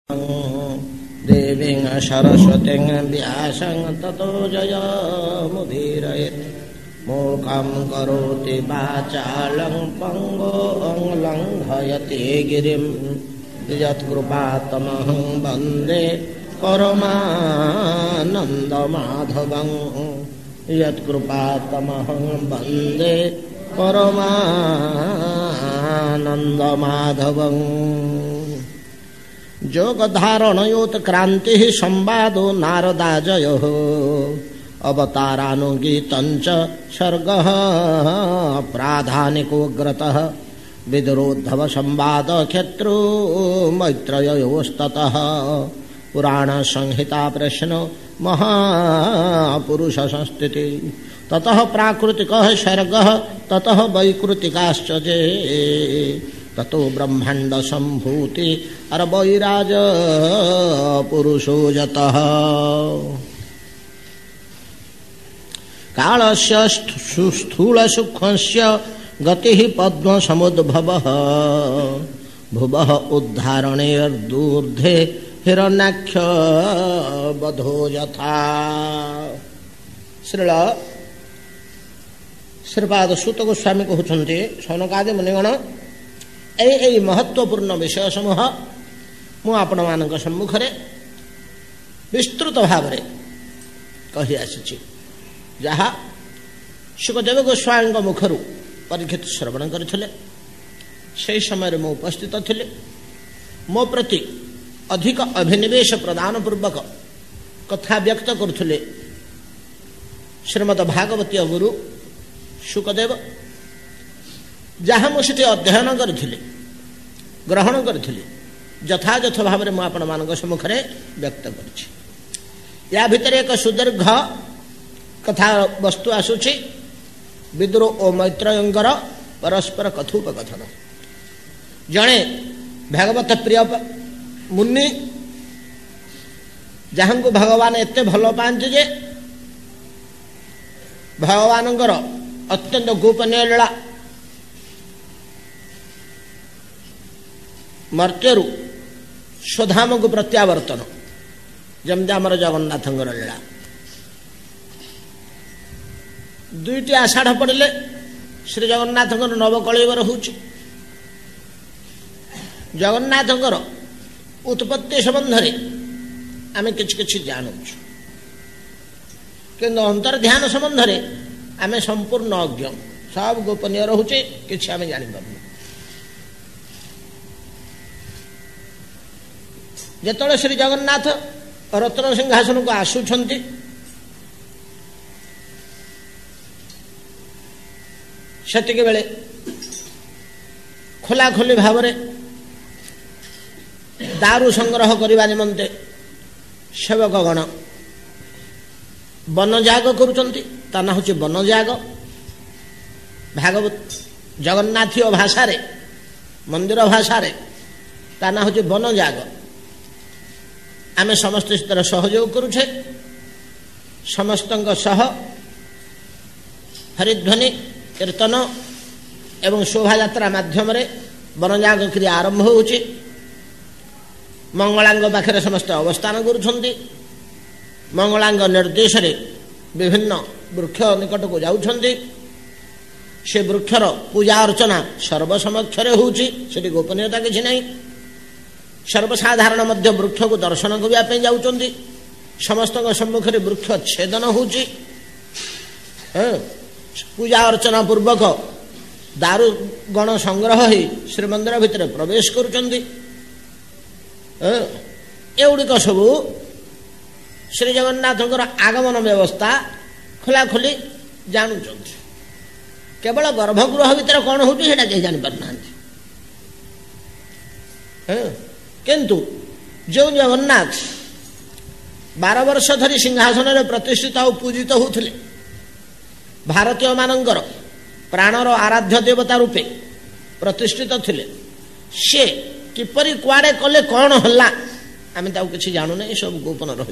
देवीं सरस्वतीं व्यासं ततो जयमुदीरयेत् मूकं करोति वाचालं पङ्गुं लङ्घयति गिरिं यत्कृपातमहं वन्दे परमानन्दमाधवं यत्कृपातमहं वन्दे परमानन्दमाधवं जोगधारणयोत क्रांति संवादो नारदाजयो अवतारानुगीतञ्च सर्गः प्राधानिकोग्रतः विदुरोद्धव संवाद क्षेत्रो मैत्रेययोस्ततः पुराण संहिता प्रश्न महापुरुष संस्थिति ततः प्राकृतिकः सर्गः ततः वैकृतिकाश्च जे ततो ब्रह्मांड संभूति अरबैराज पुरुषो जतः कालस्य स्थूल सूक्ष्मस्य गतिः पद्म समुद्भवः भुवः उद्धारणेर्दूर्ध्वे हिरण्याक्ष बधो यथा। श्रीपाद सूत गोस्वामी कहते शौनकादि मुनिगण एई महत्वपूर्ण विषय समूह मु आपण मानक सम्मुखरे विस्तृत भाव कहि आसी जहा सुखदेव गोस्वामी मुखर परीक्षित श्रवण करथिले से समय मु उपस्थित थिले मो प्रति अधिक अभिनिवेश प्रदान पूर्वक कथा व्यक्त करथिले श्रीमद् भागवती गुरु सुखदेव जहाँ मुझे अध्ययन करी ग्रहण करी यथायथ भाव में आपण मान सम्मुखें व्यक्त कर भितर एक सुदीर्घ कथा वस्तु आसूची विदुर और मैत्रेयंकर परस्पर कथोपकथन। जड़े भागवत प्रिय मुनि जहाँ को भगवान एत भल पाते जे भगवान अत्यंत गोपनीय लीला मर्त्यरु स्वधाम को प्रत्यावर्तन जमती आमर जगन्नाथ लीला दुईटी आषाढ़ पड़े श्री जगन्नाथ नवकलेवर हो जगन्नाथ उत्पत्ति संबंध आम कि जानू कि अंतर्ध्यान संबंध आम संपूर्ण अज्ञ सब गोपनीय रोचे कि आम जापर जेतले श्री जगन्नाथ रत्न सिंहासन को आसुछंती सेतिके बेले खोला खोली भाव दारू संग्रह करने निमंते सेवकगण वनजाग करुचंती ता ना होची वनजाग भागवत जगन्नाथीय भाषा रे मंदिर भाषा रे ता ना होची वनजाग। आमे समस्त तरह सहयोग करुछे समस्त सह हरिध्वनि कीर्तन एवं शोभा यात्रा माध्यम वनजाग क्रिया आरंभ होउची। मंगलांग पाखे समस्त अवस्थान करुछंती मंगलांग निर्देश रे विभिन्न वृक्ष निकट को जाउछंती से वृक्षर पूजा अर्चना सर्वसमक्षरे होउची सेठी गोपनीयता किछि नहीं। सर्वसाधारण मध्य वृक्ष को दर्शन करने जाउचंदी समस्त सम्मुखें वृक्ष छेदन होउची पूजा अर्चना पूर्वक दारू गण संग्रह ही श्रीमंदिर भितर प्रवेश करुचंदी एगुड़िक सब श्री जगन्नाथ आगमन व्यवस्था खोला खोली जानुचंदी केवल गर्भगृह भितर कौन होउची सेटा केही जानि पारनांती किंतु जो जगन्नाथ 12 वर्ष धरी सिंहासन में प्रतिष्ठित और पूजित होते भारतीय मानकर प्राणर आराध्य देवता रूपे प्रतिष्ठित थिले से किपरि कुआडे कले कौन हल्ला आम कि जानू ना सब गोपन रही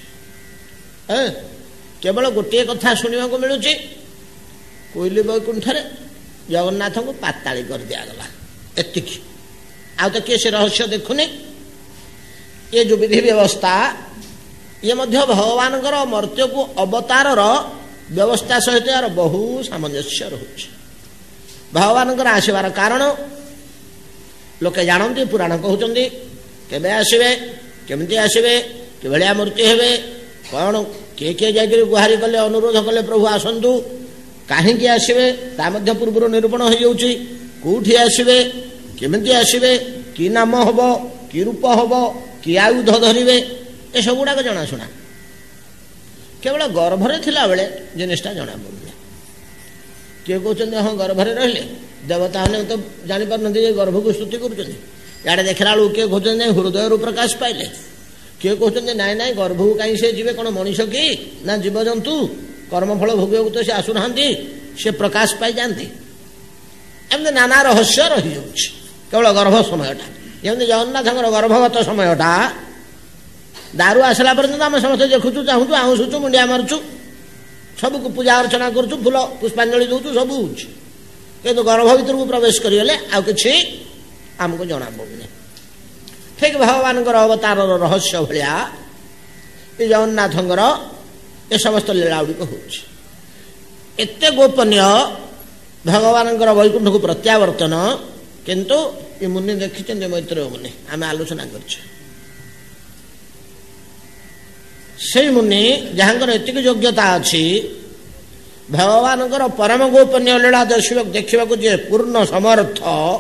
केवल गोटे कथा शुणा मिलूँ कोइली बैकुंठ जगन्नाथ को पाताली कर दिगला एतिकी आ तो किए से रहस्य देखुनी ये जो विधि व्यवस्था ये मध्य भगवान मर्त्य को अवतार व्यवस्था सहित यार बहु सामंजस्य रोचे। भगवान आसबार कारण लोके जानते पुराण कहते केबे आसबे केमती आसबे कि भाया मूर्ति हेबे कौन किए किए जाकर गुहारी कले अनुरोध कले प्रभु आसतु कहीं आसबे ता मध्य पूर्व निरूपण हो जाऊँगी कौटी आसबे केमती आसबे कि नाम हम कि रूप हम कि आयुध धरवे ये सब गुड़ाक जनाशुना केवल गर्भरे थिला बेले जिनिसटा जना पड़े किए कहते हाँ गर्भरे रहिले देवता मैंने तो जापार गर्भ को स्तुति कर देखला बेलू किए कहते हृदय प्रकाश पाइले किए कहते नाई नाई गर्भ को कहीं से जी कौन मनीष कि ना जीवजंतु कर्मफल भोग तो से आसुना से प्रकाश पाई जाती एमती नाना रहस्य रही जाऊँ केवल गर्भ समयटा जमी जगन्नाथ गर्भगत समयटा दारू आसला पर्यटन आम समस्त देखुचु चाहूँ आहुसुचु मुंडिया मारुचु सबको पूजा अर्चना करुचु फूल पुष्पांजलि दौचु सब हो गर्भ भर को प्रवेश करगले आउ कि आमको जना पड़ुनि ठीक भगवान अवतार रहस्य भाया ये जगन्नाथर ये समस्त लीला गुड़िक होते गोपनीय भगवान वैकुंठ को प्रत्यावर्तन किंतु ये मुनि देखी मैत्रेय मुनि आम आलोचना कर मुनि जहाँकर एतिक योग्यता अच्छी भगवान परम गोपनीय लीला देखा जे पूर्ण समर्थ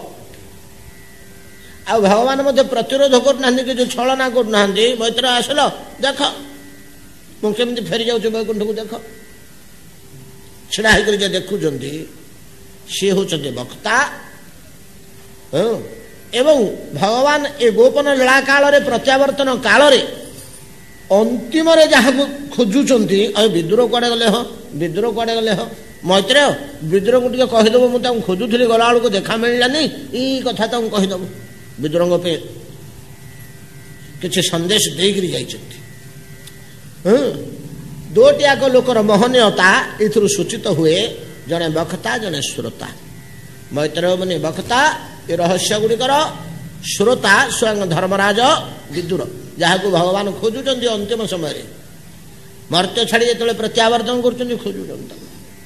आ भगवान मध्य प्रतिरोध करना कि जो छलना करना मैत्रेय आसल देख मुझे फेरी जाऊँ वैकुंठ को देख छिड़ा होकर देखुंट सी होती वक्ता एवं भगवान ए गोपन लीला काल प्रत्यावर्तन काल अंतिम जहाँ खोजुंट विद्रोह कड़े गले हाँ विद्रोह कड़े गले हाँ मैत्रेय विद्रोह को टे कहीदेव मुझे खोजुली गला बेलू देखा मिललानी ये कथा तुम कहीदेव विद्रोह पे किसी संदेश देकर जाइछन्ति दोटियाक लोकर मोहनीयता इथुरु सूचित हुए जड़े वक्ता जड़े श्रोता मैत्रेय मुनि वक्ता ये रहस्य गुड़िकर श्रोता स्वयं धर्मराज विदुर जहाँ को भगवान खोजुंट अंतिम समय मर्त्य छाड़ी जो प्रत्यावर्तन कर खोजुंट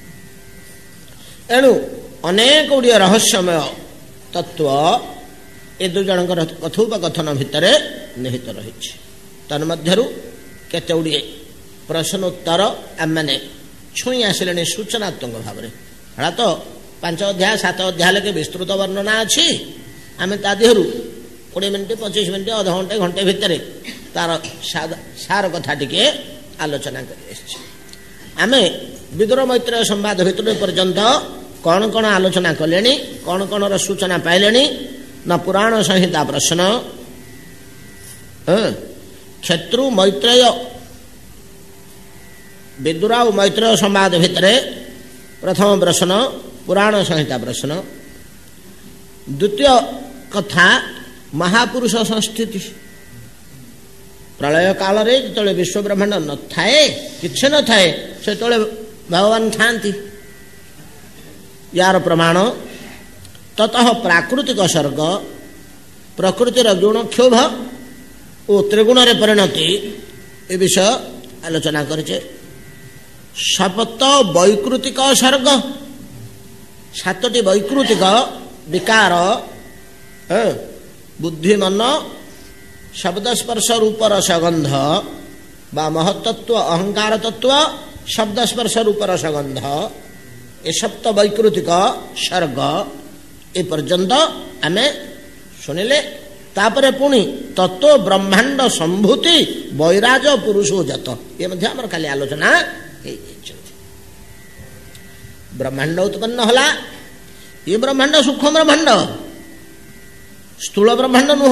एणु अनेक गुड़िया रहस्यमय तत्व ए दु जन कथोपकथन भितर निहित रही तन्मध्यरु केते गुड़िए प्रश्नोत्तर आम मैंने छुई आसिले सूचनात्मक भाव में हाँ तो 5 अध्याय 7 अध्याय लगे विस्तृत वर्णना अच्छी आम ता देहरु 20 मिनिट 25 मिनिट अध घंटे घंटे भितर तार सार कथा टिके आलोचना कर विदुर मैत्रेय संवाद भितर पर्यंत कौन कौन आलोचना कले कौन कौन सूचना पाइले न पुराण संहिता प्रश्न क्षत्रु मैत्रेय विदुर और मैत्रेय संवाद भितर प्रथम प्रश्न पुराण संहिता प्रश्न द्वितीय कथा महापुरुष संस्थिति प्रलय काल जो विश्व ब्रह्मांड न थाए किसी न थाए से भगवान थांती यार प्रमाण ततः प्राकृतिक सर्ग प्रकृतिर गुणक्षोभ और त्रिगुण परिणति ए विषय आलोचना करे सप्त वैकृतिक सर्ग 7टी वैकृतिक विकार बुद्धि मन शब्दस्पर्श रूप रसगंध बा महत्त्व अहंकार तत्व शब्दस्पर्श रूप रसगंध ये सप्त वैकृतिक सर्ग ए पर्यंत आम शुणिले तापरे पुणी तत्व ब्रह्मांड संभूति वैराज पुरुषोजत ये मध्य खाली आलोचना ब्रह्मांड उत्पन्न होला ये ब्रह्मांड सूक्ष्म ब्रह्मांड स्थूल ब्रह्मांड नुह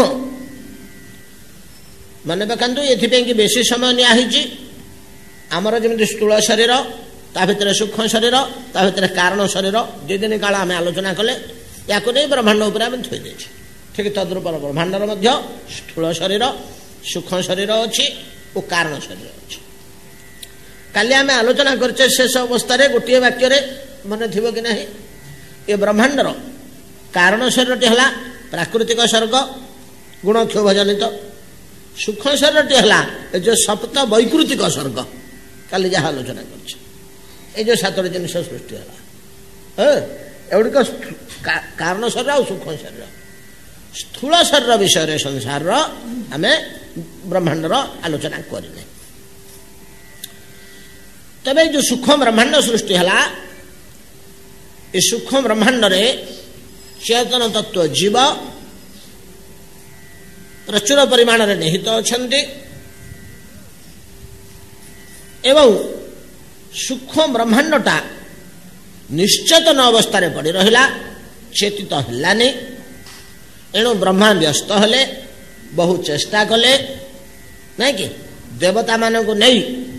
मन पकातु ये बेसी समय नियाही आमर जमी स्थूल शरीर ता भीतर सूक्ष्म शरीर ता भीतर कारण शरीर 2 दिन काल आम आलोचना कले या नहीं ब्रह्मांड उपर आम थोई देछे ठीक तद्रूप ब्रह्मांडर मध्य स्थूल शरीर सूक्ष्म शरीर अच्छी और कारण शरीर अच्छी काली आम आलोचना करछे शेष अवस्था गोटे वाक्य मन थी कि नहीं ये ब्रह्मांडर कारण शरीर है प्राकृतिक सर्ग गुणक्षोभ जनित ସୂକ୍ଷ୍ମ ଶରୀରଟି ହେଲା ଏ ଯେଉଁ ସପ୍ତ ବୈକୃତିକ ସ୍ୱର୍ଗ, କାଲି ଯାହା ଆଲୋଚନା କରିଛି, ଏ ଯେଉଁ 7ଟି ଜିନିଷ ସୃଷ୍ଟି ହେଲା, ଏଗୁଡ଼ିକ କାରଣ ଶରୀର ଆଉ ସୂକ୍ଷ୍ମ ଶରୀର। ସ୍ଥୂଳ ଶରୀର ବିଷୟରେ ସଂସାରର ଆମେ ବ୍ରହ୍ମାଣ୍ଡର ଆଲୋଚନା କରିନେ। ତେବେ ଏ ଯେଉଁ ସୂକ୍ଷ୍ମ ବ୍ରହ୍ମାଣ୍ଡ ସୃଷ୍ଟି ହେଲା, ଏ ସୂକ୍ଷ୍ମ ବ୍ରହ୍ମାଣ୍ଡରେ ଚେତନ ତତ୍ତ୍ୱ ଜୀବ ପ୍ରଚୁର ପରିମାଣରେ ନିହିତ ଅଛନ୍ତି ଏବଂ ସୂକ୍ଷ୍ମ ବ୍ରହ୍ମାଣ୍ଡଟା ନିଶ୍ଚେତନ ଅବସ୍ଥାରେ ପଡ଼ି ରହିଲା, ଚେତିତ ହେଲାନି। ଏଣୁ ବ୍ରହ୍ମା ବ୍ୟସ୍ତ ହେଲେ, ବହୁ ଚେଷ୍ଟା କଲେ, ନାଇଁ କି ଦେବତାମାନଙ୍କୁ ନେଇ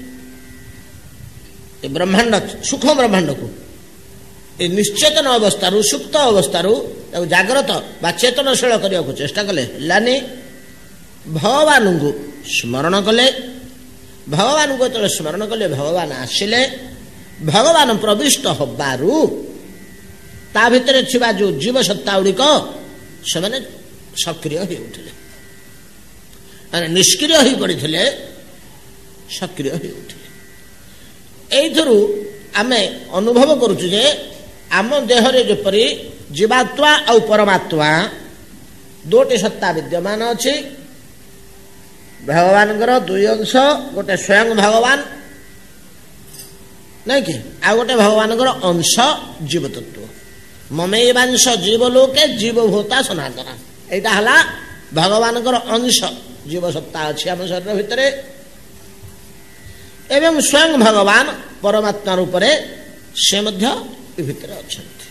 ଏ ବ୍ରହ୍ମାଣ୍ଡ ସୂକ୍ଷ୍ମ ବ୍ରହ୍ମାଣ୍ଡକୁ ଏ ନିଶ୍ଚେତନ ଅବସ୍ଥାରୁ ସୁପ୍ତ ଅବସ୍ଥାରୁ ତାକୁ ଜାଗ୍ରତ ବା ଚେତନଶୀଳ କରିବାକୁ ଚେଷ୍ଟା କଲେ, ହେଲାନି। ଭଗବାନଙ୍କୁ ସ୍ମରଣ କଲେ, ଭଗବାନଙ୍କୁ ଯେତେବେଳେ ସ୍ମରଣ କଲେ ଭଗବାନ ଆସିଲେ। ଭଗବାନ ପ୍ରବିଷ୍ଟ ହେବାରୁ ତା ଭିତରେ ଥିବା ଯେଉଁ ଜୀବସତ୍ତା ଗୁଡ଼ିକ ସେମାନେ ସକ୍ରିୟ ହୋଇ ଉଠିଲେ, ମାନେ ନିଷ୍କ୍ରିୟ ହୋଇ ପଡ଼ିଥିଲେ, ସକ୍ରିୟ ହୋଇ ଉଠିଲେ। ଏଇଥିରୁ ଆମେ ଅନୁଭବ କରୁଛୁ ଯେ ଆମ ଦେହରେ ଯେପରି ଜୀବାତ୍ମା ଆଉ ପରମାତ୍ମା ଦୁଇଟି ସତ୍ତା ବିଦ୍ୟମାନ ଅଛି। ଭଗବାନଙ୍କର ଦୁଇ ଅଂଶ, ଗୋଟେ ସ୍ୱୟଂ ଭଗବାନ, ନାଇଁ କି, ଆଉ ଗୋଟେ ଭଗବାନଙ୍କର ଅଂଶ ଜୀବତତ୍ତ୍ୱ। ମମୈବାଂଶ ଜୀବଲୋକେ ଜୀବଭୂତା ସନାତନ, ଏଇଟା ହେଲା ଭଗବାନଙ୍କର ଅଂଶ, ଜୀବସତ୍ତା ଅଛି ଆମ ଶରୀର ଭିତରେ। ଏବଂ ସ୍ୱୟଂ ଭଗବାନ ପରମାତ୍ମା ରୂପରେ ସେ ମଧ୍ୟ ଏ ଭିତରେ ଅଛନ୍ତି।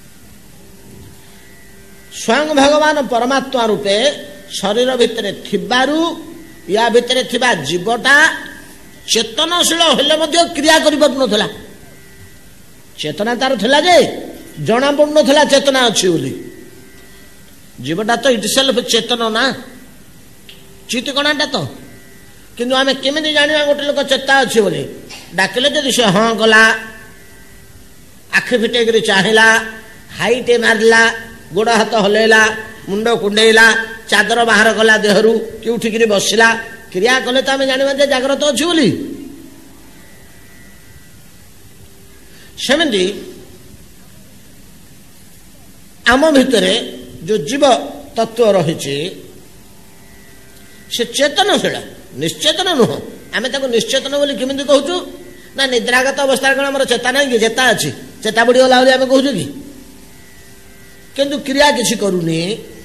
ସ୍ୱୟଂ ଭଗବାନ ପରମାତ୍ମା ରୂପେ ଶରୀର ଭିତରେ ଥିବାରୁ ୟା ଭିତରେ ଥିବା ଜୀବଟା ଚେତନଶୀଳ ହେଲେ ମଧ୍ୟ କ୍ରିୟା କରିପାରୁନଥିଲା। ଚେତନା ତାର ଥିଲା ଯେ ଜଣା ପଡୁନଥିଲା ଚେତନା ଅଛି ବୋଲି। ଜୀବଟା ତ ଇଟ୍ ସେଲ୍ଫ ଚେତନ ନା, ଚିତକଣାଟା ତ। କିନ୍ତୁ ଆମେ କେମିତି ଜାଣିବା ଗୋଟେ ଲୋକ ଚେତା ଅଛି ବୋଲି? ଡାକିଲେ ଯଦି ସେ ହଁ କଲା, ଆଖି ଫିଟେଇକିରି ଚାହିଁଲା, ହାଇଟେ ମାରିଲା, ଗୋଡ଼ ହାତ ହଲେଇଲା, ମୁଣ୍ଡ କୁଣ୍ଡେଇଲା, ଚାଦର ବାହାର କଲା ଦେହରୁ, କି ଉଠିକିରି ବସିଲା, କ୍ରିୟା କଲେ ତ ଆମେ ଜାଣିବା ଯେ ଜାଗ୍ରତ ଅଛି ବୋଲି। ସେମିତି ଆମ ଭିତରେ ଯୋଉ ଜୀବ ତତ୍ତ୍ୱ ରହିଛି ସେ ଚେତନଶୀଳ, ନିଶ୍ଚେତନ ନୁହଁ। ଆମେ ତାକୁ ନିଶ୍ଚେତନ ବୋଲି କେମିତି କହୁଛୁ? ନା ନିଦ୍ରାଗତ ଅବସ୍ଥାରେ କ'ଣ ଆମର ଚେତା ନାହିଁ କି? ଚେତା ଅଛି, ଚେତା ବୁଡ଼ିଗଲା ବୋଲି ଆମେ କହୁଛୁ କି? କିନ୍ତୁ କ୍ରିୟା କିଛି କରୁନି,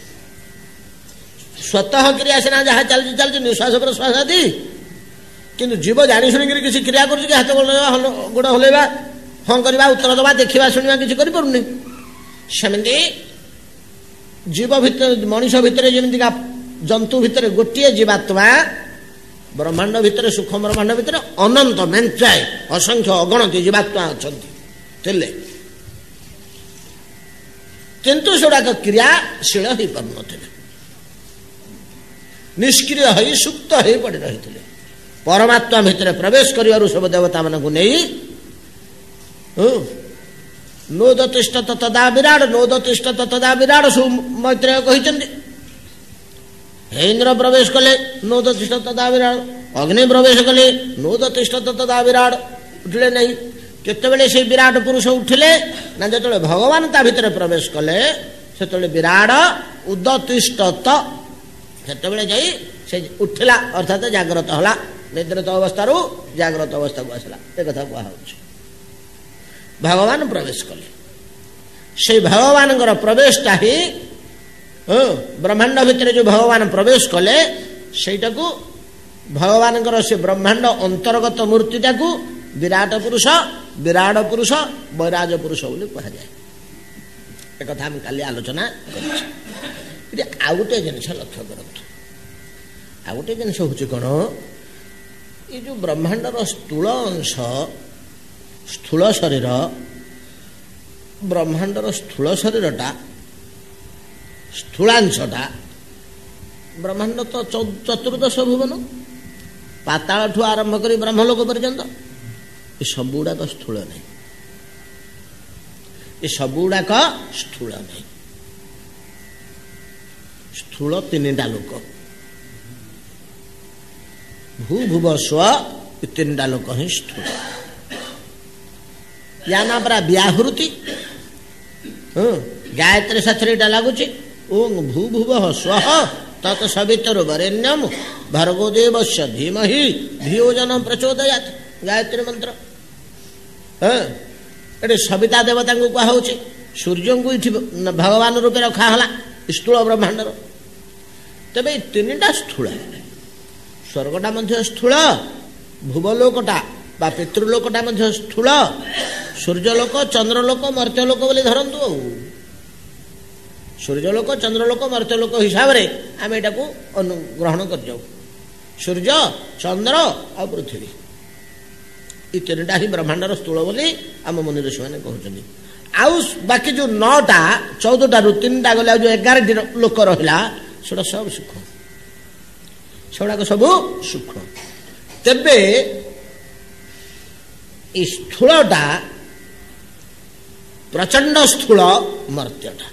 ସ୍ୱତଃ କ୍ରିୟା ସିନା ଯାହା ଚାଲିଛି ଚାଲିଛି, ନିଶ୍ୱାସ ପ୍ରଶ୍ୱାସ ଆଦି। କିନ୍ତୁ ଜୀବ ଜାଣି ଶୁଣିକିରି କିଛି କ୍ରିୟା କରୁଛି କି? ହାତ ଗୋଡ଼ ହଲେଇବା, ହଁ କରିବା, ଉତ୍ତର ଦେବା, ଦେଖିବା, ଶୁଣିବା କିଛି କରିପାରୁନି। ସେମିତି ଜୀବ ଭିତରେ, ମଣିଷ ଭିତରେ ଯେମିତିକା ଜନ୍ତୁ ଭିତରେ ଗୋଟିଏ ଜୀବାତ୍ମା, ବ୍ରହ୍ମାଣ୍ଡ ଭିତରେ, ସୂକ୍ଷ୍ମ ବ୍ରହ୍ମାଣ୍ଡ ଭିତରେ ଅନନ୍ତ ମେଞ୍ଚାଏ ଅସଂଖ୍ୟ ଅଗଣତି ଜୀବାତ୍ମା ଅଛନ୍ତି ଥିଲେ, କିନ୍ତୁ ସେଗୁଡ଼ାକ କ୍ରିୟାଶୀଳ ହୋଇପାରୁନଥିଲେ, ନିଷ୍କ୍ରିୟ ହୋଇ ସୁପ୍ତ ହୋଇ ପଡ଼ି ରହିଥିଲେ। ପରମାତ୍ମା ଭିତରେ ପ୍ରବେଶ କରିବାରୁ ସବୁ ଦେବତାମାନଙ୍କୁ ନେଇ ନୋଦତିଷ୍ଠ ତତଦା ବିରାଟ, ନୋଦତିଷ୍ଠ ତତଦା ବିରାଟ ସବୁ ମୈତ୍ରେୟ କହିଛନ୍ତି। ଇନ୍ଦ୍ର ପ୍ରବେଶ କଲେ ନୋଦତିଷ୍ଠ ତତଦା ବିରାଟ, ଅଗ୍ନି ପ୍ରବେଶ କଲେ ନୋଦତିଷ୍ଠ ତତଦା ବିରାଟ, ଉଠିଲେ ନାହିଁ। କେତେବେଳେ ସେଇ ବିରାଟ ପୁରୁଷ ଉଠିଲେ ନା ଯେତେବେଳେ ଭଗବାନ ତା ଭିତରେ ପ୍ରବେଶ କଲେ ସେତେବେଳେ ବିରାଟ ଉଦତିଷ୍ଠତ, ସେତେବେଳେ ଯାଇ ସେ ଉଠିଲା, ଅର୍ଥାତ ଜାଗ୍ରତ ହେଲା, ନିଦ୍ରିତ ଅବସ୍ଥାରୁ ଜାଗ୍ରତ ଅବସ୍ଥାକୁ ଆସିଲା, ଏ କଥା କୁହାଯାଉଛି। ଭଗବାନ ପ୍ରବେଶ କଲେ, ସେଇ ଭଗବାନଙ୍କର ପ୍ରବେଶଟା ହିଁ ବ୍ରହ୍ମାଣ୍ଡ ଭିତରେ ଯୋଉ ଭଗବାନ ପ୍ରବେଶ କଲେ ସେଇଟାକୁ ଭଗବାନଙ୍କର ସେ ବ୍ରହ୍ମାଣ୍ଡ ଅନ୍ତର୍ଗତ ମୂର୍ତ୍ତିଟାକୁ ବିରାଟ ପୁରୁଷ, ବିରାଟ ପୁରୁଷ, ବୈରାଜ ପୁରୁଷ ବୋଲି କୁହାଯାଏ। ଏକଥା ଆମେ କାଲି ଆଲୋଚନା କରିଛୁ। ଏଠି ଆଉ ଗୋଟିଏ ଜିନିଷ ଲକ୍ଷ୍ୟ କରନ୍ତୁ। ଆଉ ଗୋଟିଏ ଜିନିଷ ହେଉଛି କ'ଣ? ଏ ଯେଉଁ ବ୍ରହ୍ମାଣ୍ଡର ସ୍ଥୂଳ ଅଂଶ, ସ୍ଥୂଳ ଶରୀର, ବ୍ରହ୍ମାଣ୍ଡର ସ୍ଥୂଳ ଶରୀରଟା, ସ୍ଥୂଳାଂଶଟା, ବ୍ରହ୍ମାଣ୍ଡ ତ ଚତୁର୍ଦଶ ଭୁବନ, ପାତାଳଠୁ ଆରମ୍ଭ କରି ବ୍ରହ୍ମଲୋକ ପର୍ଯ୍ୟନ୍ତ, ଏ ସବୁଗୁଡ଼ାକ ସ୍ଥୂଳ ନାହିଁ। ଏ ସବୁଗୁଡ଼ାକ ସ୍ଥୂଳ ନାହିଁ। ସ୍ଥୂଳ ତିନିଟା ଲୋକ, ଭୂ ଭୁବ ସ୍ୱ ଏ ତିନିଟା ଲୋକ ହିଁ ସ୍ଥୂଳ। ୟା ନା ପରା ବ୍ୟାହୃତି। ଗାୟତ୍ରୀ ସାଥିରେ ଏଇଟା ଲାଗୁଛି। ଓଂ ଭୂ ଭୁବ ସ୍ୱଃ ତତ୍ ସବିତୁର୍ବରେଣ୍ୟଂ ଭର୍ଗୋ ଦେବସ୍ୟ ଧୀମହି ଧିୟୋ ଜନଃ ପ୍ରଚୋଦୟାତ୍। ଗାୟତ୍ରୀ ମନ୍ତ୍ର। ଏଠି ସବିତା ଦେବତାଙ୍କୁ କୁହାହଉଛି। ସୂର୍ଯ୍ୟଙ୍କୁ ଏଠି ଭଗବାନ ରୂପେ ରଖାହେଲା ସ୍ଥୂଳ ବ୍ରହ୍ମାଣ୍ଡର। ତେବେ ଏଇ ତିନିଟା ସ୍ଥୂଳ। ସ୍ୱର୍ଗଟା ମଧ୍ୟ ସ୍ଥୂଳ, ଭୁବଲୋକଟା ବା ପିତୃଲୋକଟା ମଧ୍ୟ ସ୍ଥୂଳ, ସୂର୍ଯ୍ୟଲୋକ ଚନ୍ଦ୍ରଲୋକ ମର୍ତ୍ତ୍ୟଲୋକ ବୋଲି ଧରନ୍ତୁ। ଆଉ ସୂର୍ଯ୍ୟଲୋକ ଚନ୍ଦ୍ରଲୋକ ମର୍ତ୍ତ୍ୟଲୋକ ହିସାବରେ ଆମେ ଏଟାକୁ ଗ୍ରହଣ କରିଯାଉ। ସୂର୍ଯ୍ୟ ଚନ୍ଦ୍ର ଆଉ ପୃଥିବୀ ଏ ତିନିଟା ହିଁ ବ୍ରହ୍ମାଣ୍ଡର ସ୍ଥୂଳ ବୋଲି ଆମ ମୁନି ଋଷିମାନେ କହୁଛନ୍ତି। ଆଉ ବାକି ଯୋଉ 9ଟା 14ଟାରୁ 3ଟା ଗଲେ ଆଉ ଯୋଉ 11ଟି ଲୋକ ରହିଲା ସେଗୁଡ଼ା ସବୁ ସୂକ୍ଷ୍ମ। ସେଗୁଡ଼ାକ ସବୁ ସୂକ୍ଷ୍ମ। ତେବେ ଏ ସ୍ଥୂଳଟା ପ୍ରଚଣ୍ଡ ସ୍ଥୂଳ ମର୍ତ୍ତ୍ୟଟା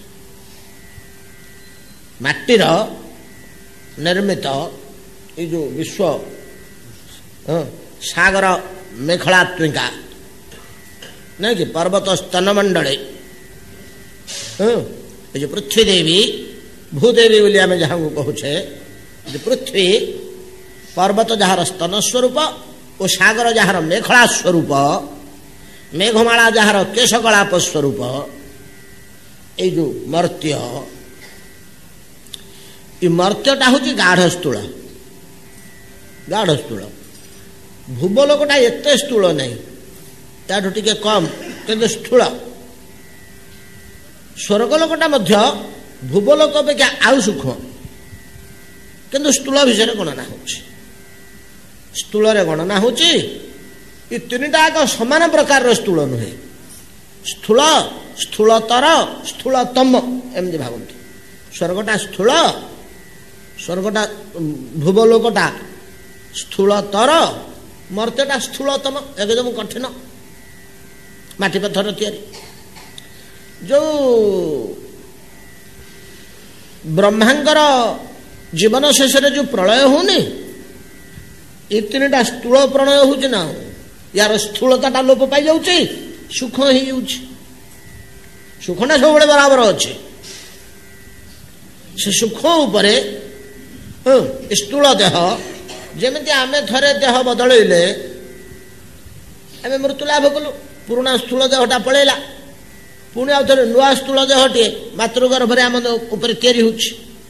ମାଟିର ନିର୍ମିତ ଏଇ ଯୋଉ ବିଶ୍ୱ ସାଗର ମେଖଳାତ୍ମିକା ନାଇଁ କି ପର୍ବତ ସ୍ତନମଣ୍ଡଳୀ ଏ ଯୋଉ ପୃଥ୍ୱୀ ଦେବୀ ଭୂଦେବୀ ବୋଲି ଆମେ ଯାହାକୁ କହୁଛେ, ପୃଥ୍ୱୀ ପର୍ବତ ଯାହାର ସ୍ତନ ସ୍ୱରୂପ ଓ ସାଗର ଯାହାର ମେଖଳା ସ୍ୱରୂପ, ମେଘମାଳା ଯାହାର କେଶକଳାପ ସ୍ୱରୂପ, ଏଇ ଯୋଉ ମର୍ତ୍ତ୍ୟ, ଏ ମର୍ତ୍ତ୍ୟଟା ହଉଛି ଗାଢ଼ ସ୍ଥୂଳ। ଗାଢ଼ ସ୍ଥୂଳ। ଭୂବଲୋକଟା ଏତେ ସ୍ଥୂଳ ନାହିଁ, ତାଠୁ ଟିକେ କମ୍ କିନ୍ତୁ ସ୍ଥୂଳ। ସ୍ୱର୍ଗଲୋକଟା ମଧ୍ୟ ଭୂବଲୋକ ଅପେକ୍ଷା ଆଉ ସୂକ୍ଷ୍ମ କିନ୍ତୁ ସ୍ଥୂଳ ବିଷୟରେ ଗଣନା ହେଉଛି। ସ୍ଥୂଳରେ ଗଣନା ହେଉଛି। ଏ ତିନିଟା ଏକ ସମାନ ପ୍ରକାରର ସ୍ଥୂଳ ନୁହେଁ। ସ୍ଥୂଳ, ସ୍ଥୂଳତର, ସ୍ଥୂଳତମ ଏମିତି ଭାବନ୍ତୁ। ସ୍ୱର୍ଗଟା ସ୍ଥୂଳ, ସ୍ୱର୍ଗଟା ଭୂବଲୋକଟା ସ୍ଥୂଳତର, ମର୍ତ୍ତ୍ୟଟା ସ୍ଥୂଳତମ, ଏକଦମ କଠିନ ମାଟି ପଥର ତିଆରି। ଯୋଉ ବ୍ରହ୍ମାଙ୍କର ଜୀବନ ଶେଷରେ ଯୋଉ ପ୍ରଳୟ ହଉନି, ଏ ତିନିଟା ସ୍ଥୂଳ ପ୍ରଳୟ ହଉଛି ନା। ୟାର ସ୍ଥୂଳତାଟା ଲୋପ ପାଇଯାଉଛି, ସୁଖ ହେଇଯାଉଛି। ସୁଖଟା ସବୁବେଳେ ବରାବର ଅଛି। ସେ ସୁଖ ଉପରେ ସ୍ଥୂଳ ଦେହ, ଯେମିତି ଆମେ ଥରେ ଦେହ ବଦଳେଇଲେ ଆମେ ମୃତ୍ୟୁ ଲାଭ କଲୁ, ପୁରୁଣା ସ୍ଥୂଳ ଦେହଟା ପଳେଇଲା, ପୁଣି ଆଉ ଥରେ ନୂଆ ସ୍ଥୂଳ ଦେହଟିଏ ମାତୃଗର୍ଭରେ ଆମ ଉପରେ ତିଆରି ହେଉଛି।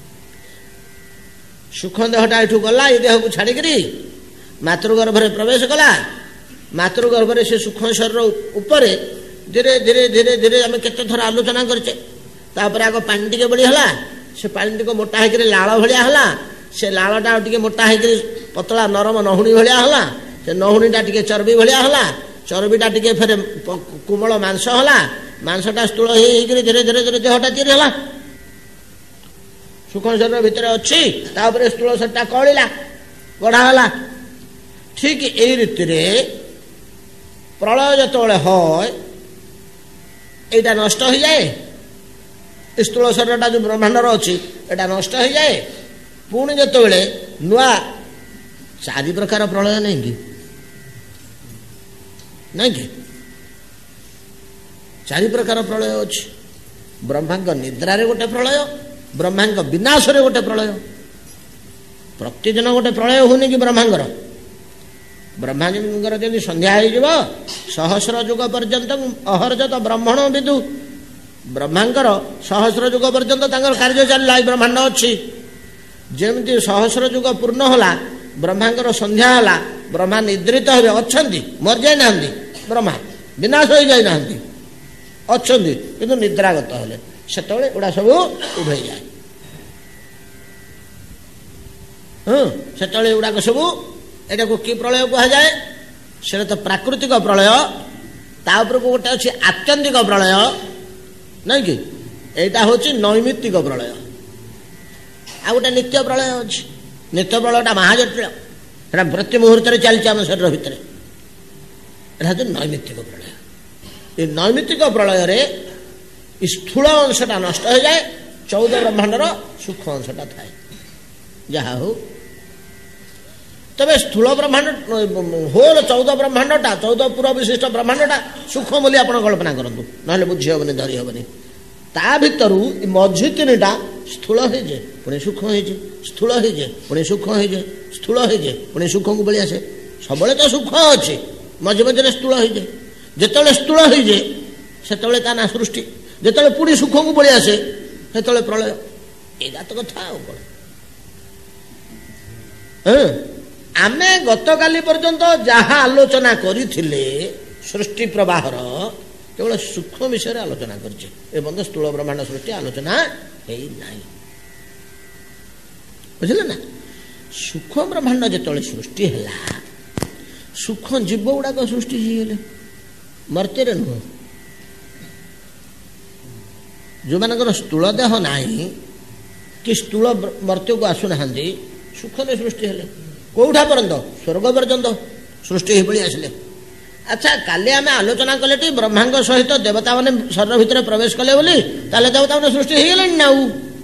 ସୁଖ ଦେହଟା ଏଠୁ ଗଲା, ଏ ଦେହକୁ ଛାଡ଼ିକିରି ମାତୃଗର୍ଭରେ ପ୍ରବେଶ କଲା। ମାତୃଗର୍ଭରେ ସେ ସୂକ୍ଷ୍ମ ଶରୀର ଉପରେ ଧୀରେ ଧୀରେ ଧୀରେ ଧୀରେ ଆମେ କେତେ ଥର ଆଲୋଚନା କରିଛେ। ତାପରେ ଆଗ ପାଣି ଟିକେ ବଳି ହେଲା, ସେ ପାଣି ଟିକେ ମୋଟା ହେଇକିରି ଲାଳ ଭଳିଆ ହେଲା, ସେ ଲାଳଟା ଟିକେ ମୋଟା ହେଇକିରି ପତଳା ନରମ ନହୁଣୀ ଭଳିଆ ହେଲା, ସେ ନହୁଣୀଟା ଟିକେ ଚର୍ବି ଭଳିଆ ହେଲା, ଚର୍ବିଟା ଟିକେ ଫେରେ କୋମଳ ମାଂସ ହେଲା, ମାଂସଟା ସ୍ଥୂଳ ହେଇକିରି ଧୀରେ ଧୀରେ ଧୀରେ ଦେହଟା ତିଆରି ହେଲା। ସୂକ୍ଷ୍ମ ଶରୀର ଭିତରେ ଅଛି, ତାପରେ ସ୍ଥୂଳ ଶରୀରଟା କଳିଲା, ଗଢ଼ା ହେଲା। ଠିକ୍ ଏଇ ରୀତିରେ ପ୍ରଳୟ ଯେତେବେଳେ হয় এইটা নষ্ট হয়ে যায়। স্থূল শরীরটা যে ব্রহ্মাণ্ডর অছি এটা নষ্ট হয়ে যায়। পুଣି যেতବେଳେ নূଆ চারি প্রকার প্রলয় নাই কি নাই কি চারি প্রকার প্রলয় ଅଛି। ବ୍ରହ୍ମାଙ୍କ ନିଦ୍ରାରେ ଗୋଟେ ପ୍ରଳୟ, ବ୍ରହ୍ମାଙ୍କ ବିନାଶରେ ଗୋଟେ ପ୍ରଳୟ। ପ୍ରତିଦିନ ଗୋଟେ ପ୍ରଳୟ ହଉନି କି ବ୍ରହ୍ମାଙ୍କର? ବ୍ରହ୍ମାଙ୍କର ଯଦି ସନ୍ଧ୍ୟା ହେଇଯିବ ସହସ୍ର ଯୁଗ ପର୍ଯ୍ୟନ୍ତ ଅହର୍ଯତ ବ୍ରହ୍ମଣ ବିଦୁ, ବ୍ରହ୍ମାଙ୍କର ସହସ୍ର ଯୁଗ ପର୍ଯ୍ୟନ୍ତ ତାଙ୍କର କାର୍ଯ୍ୟ ଚାଲିଲା। ଏଇ ବ୍ରହ୍ମାଣ୍ଡ ଅଛି। ଯେମିତି ସହସ୍ର ଯୁଗ ପୂର୍ଣ୍ଣ ହେଲା, ବ୍ରହ୍ମାଙ୍କର ସନ୍ଧ୍ୟା ହେଲା, ବ୍ରହ୍ମା ନିଦ୍ରିତ ହେବେ, ଅଛନ୍ତି, ମରିଯାଇନାହାନ୍ତି। ବ୍ରହ୍ମା ବିନାଶ ହୋଇଯାଇନାହାନ୍ତି, ଅଛନ୍ତି, କିନ୍ତୁ ନିଦ୍ରାଗତ ହେଲେ ସେତେବେଳେ ଏଗୁଡ଼ା ସବୁ ଉଭେଇଯାଏ। ସେତେବେଳେ ଏଗୁଡ଼ାକ ସବୁ, ଏଟାକୁ କି ପ୍ରଳୟ କୁହାଯାଏ? ସେଟା ତ ପ୍ରାକୃତିକ ପ୍ରଳୟ। ତା ଉପରକୁ ଗୋଟେ ଅଛି ଆତ୍ୟନ୍ତିକ ପ୍ରଳୟ, ନାଇଁ କି? ଏଇଟା ହଉଛି ନୈମିତ୍ତିକ ପ୍ରଳୟ। ଆଉ ଗୋଟେ ନିତ୍ୟ ପ୍ରଳୟ ଅଛି। ନିତ୍ୟ ପ୍ରଳୟଟା ମହାଜଟିଳ, ସେଟା ପ୍ରତି ମୁହୂର୍ତ୍ତରେ ଚାଲିଛି ଆମ ଶରୀର ଭିତରେ। ଏଟା ହଉଛି ନୈମିତ୍ତିକ ପ୍ରଳୟ। ଏ ନୈମିତ୍ତିକ ପ୍ରଳୟରେ ସ୍ଥୂଳ ଅଂଶଟା ନଷ୍ଟ ହୋଇଯାଏ, 14 ବ୍ରହ୍ମାଣ୍ଡର ସୂକ୍ଷ୍ମ ଅଂଶଟା ଥାଏ। ଯାହା ହଉ, ତେବେ ସ୍ଥୂଳ ବ୍ରହ୍ମାଣ୍ଡ ହୋଲ 14 ବ୍ରହ୍ମାଣ୍ଡଟା 14 ପୁର ବିଶିଷ୍ଟ ବ୍ରହ୍ମାଣ୍ଡଟା ସୂକ୍ଷ୍ମ ବୋଲି ଆପଣ କଳ୍ପନା କରନ୍ତୁ, ନହେଲେ ବୁଝି ହେବନି, ଧରି ହେବନି। ତା ଭିତରୁ ମଝି ତିନିଟା ସ୍ଥୂଳ ହେଇଯାଏ, ପୁଣି ସୂକ୍ଷ୍ମ ହେଇଯାଏ, ସ୍ଥୂଳ ହେଇଯାଏ, ପୁଣି ସୂକ୍ଷ୍ମ ହେଇଯାଏ, ସ୍ଥୂଳ ହେଇଯାଏ, ପୁଣି ସୂକ୍ଷ୍ମକୁ ବଳି ଆସେ। ସବୁବେଳେ ତ ସୂକ୍ଷ୍ମ ଅଛି, ମଝି ମଝିରେ ସ୍ଥୂଳ ହେଇଯାଏ। ଯେତେବେଳେ ସ୍ଥୂଳ ହେଇଯାଏ ସେତେବେଳେ ତା ନାଁ ସୃଷ୍ଟି, ଯେତେବେଳେ ପୁଣି ସୂକ୍ଷ୍ମକୁ ବଳି ଆସେ ସେତେବେଳେ ପ୍ରଳୟ। ଏଇଟା ତ କଥା ଆଉ କ'ଣ। ଆମେ ଗତକାଲି ପର୍ଯ୍ୟନ୍ତ ଯାହା ଆଲୋଚନା କରିଥିଲେ ସୃଷ୍ଟି ପ୍ରବାହର କେବଳ ସୂକ୍ଷ୍ମ ବିଷୟରେ ଆଲୋଚନା କରିଛେ, ଏବଂ ସ୍ଥୂଳ ବ୍ରହ୍ମାଣ୍ଡ ସୃଷ୍ଟି ଆଲୋଚନା ହେଇନାହିଁ। ବୁଝିଲେ ନା? ସୂକ୍ଷ୍ମ ବ୍ରହ୍ମାଣ୍ଡ ଯେତେବେଳେ ସୃଷ୍ଟି ହେଲା, ସୂକ୍ଷ୍ମ ଜୀବ ଗୁଡାକ ସୃଷ୍ଟି ହେଇଗଲେ, ମର୍ତ୍ତ୍ୟରେ ନୁହଁ। ଯେଉଁମାନଙ୍କର ସ୍ଥୂଳ ଦେହ ନାହିଁ କି ସ୍ଥୂଳ ମର୍ତ୍ତ୍ୟକୁ ଆସୁନାହାନ୍ତି, ସୂକ୍ଷ୍ମରେ ସୃଷ୍ଟି ହେଲେ। କୋଉଠା ପର୍ଯ୍ୟନ୍ତ? ସ୍ୱର୍ଗ ପର୍ଯ୍ୟନ୍ତ ସୃଷ୍ଟି ହେଇଭଳି ଆସିଲେ। ଆଚ୍ଛା, କାଲି ଆମେ ଆଲୋଚନା କଲେ ଟି ବ୍ରହ୍ମାଙ୍କ ସହିତ ଦେବତାମାନେ ଶରୀର ଭିତରେ ପ୍ରବେଶ କଲେ ବୋଲି, ତାହେଲେ ଦେବତାମାନେ ସୃଷ୍ଟି ହେଇଗଲେଣି ନା? ଆଉ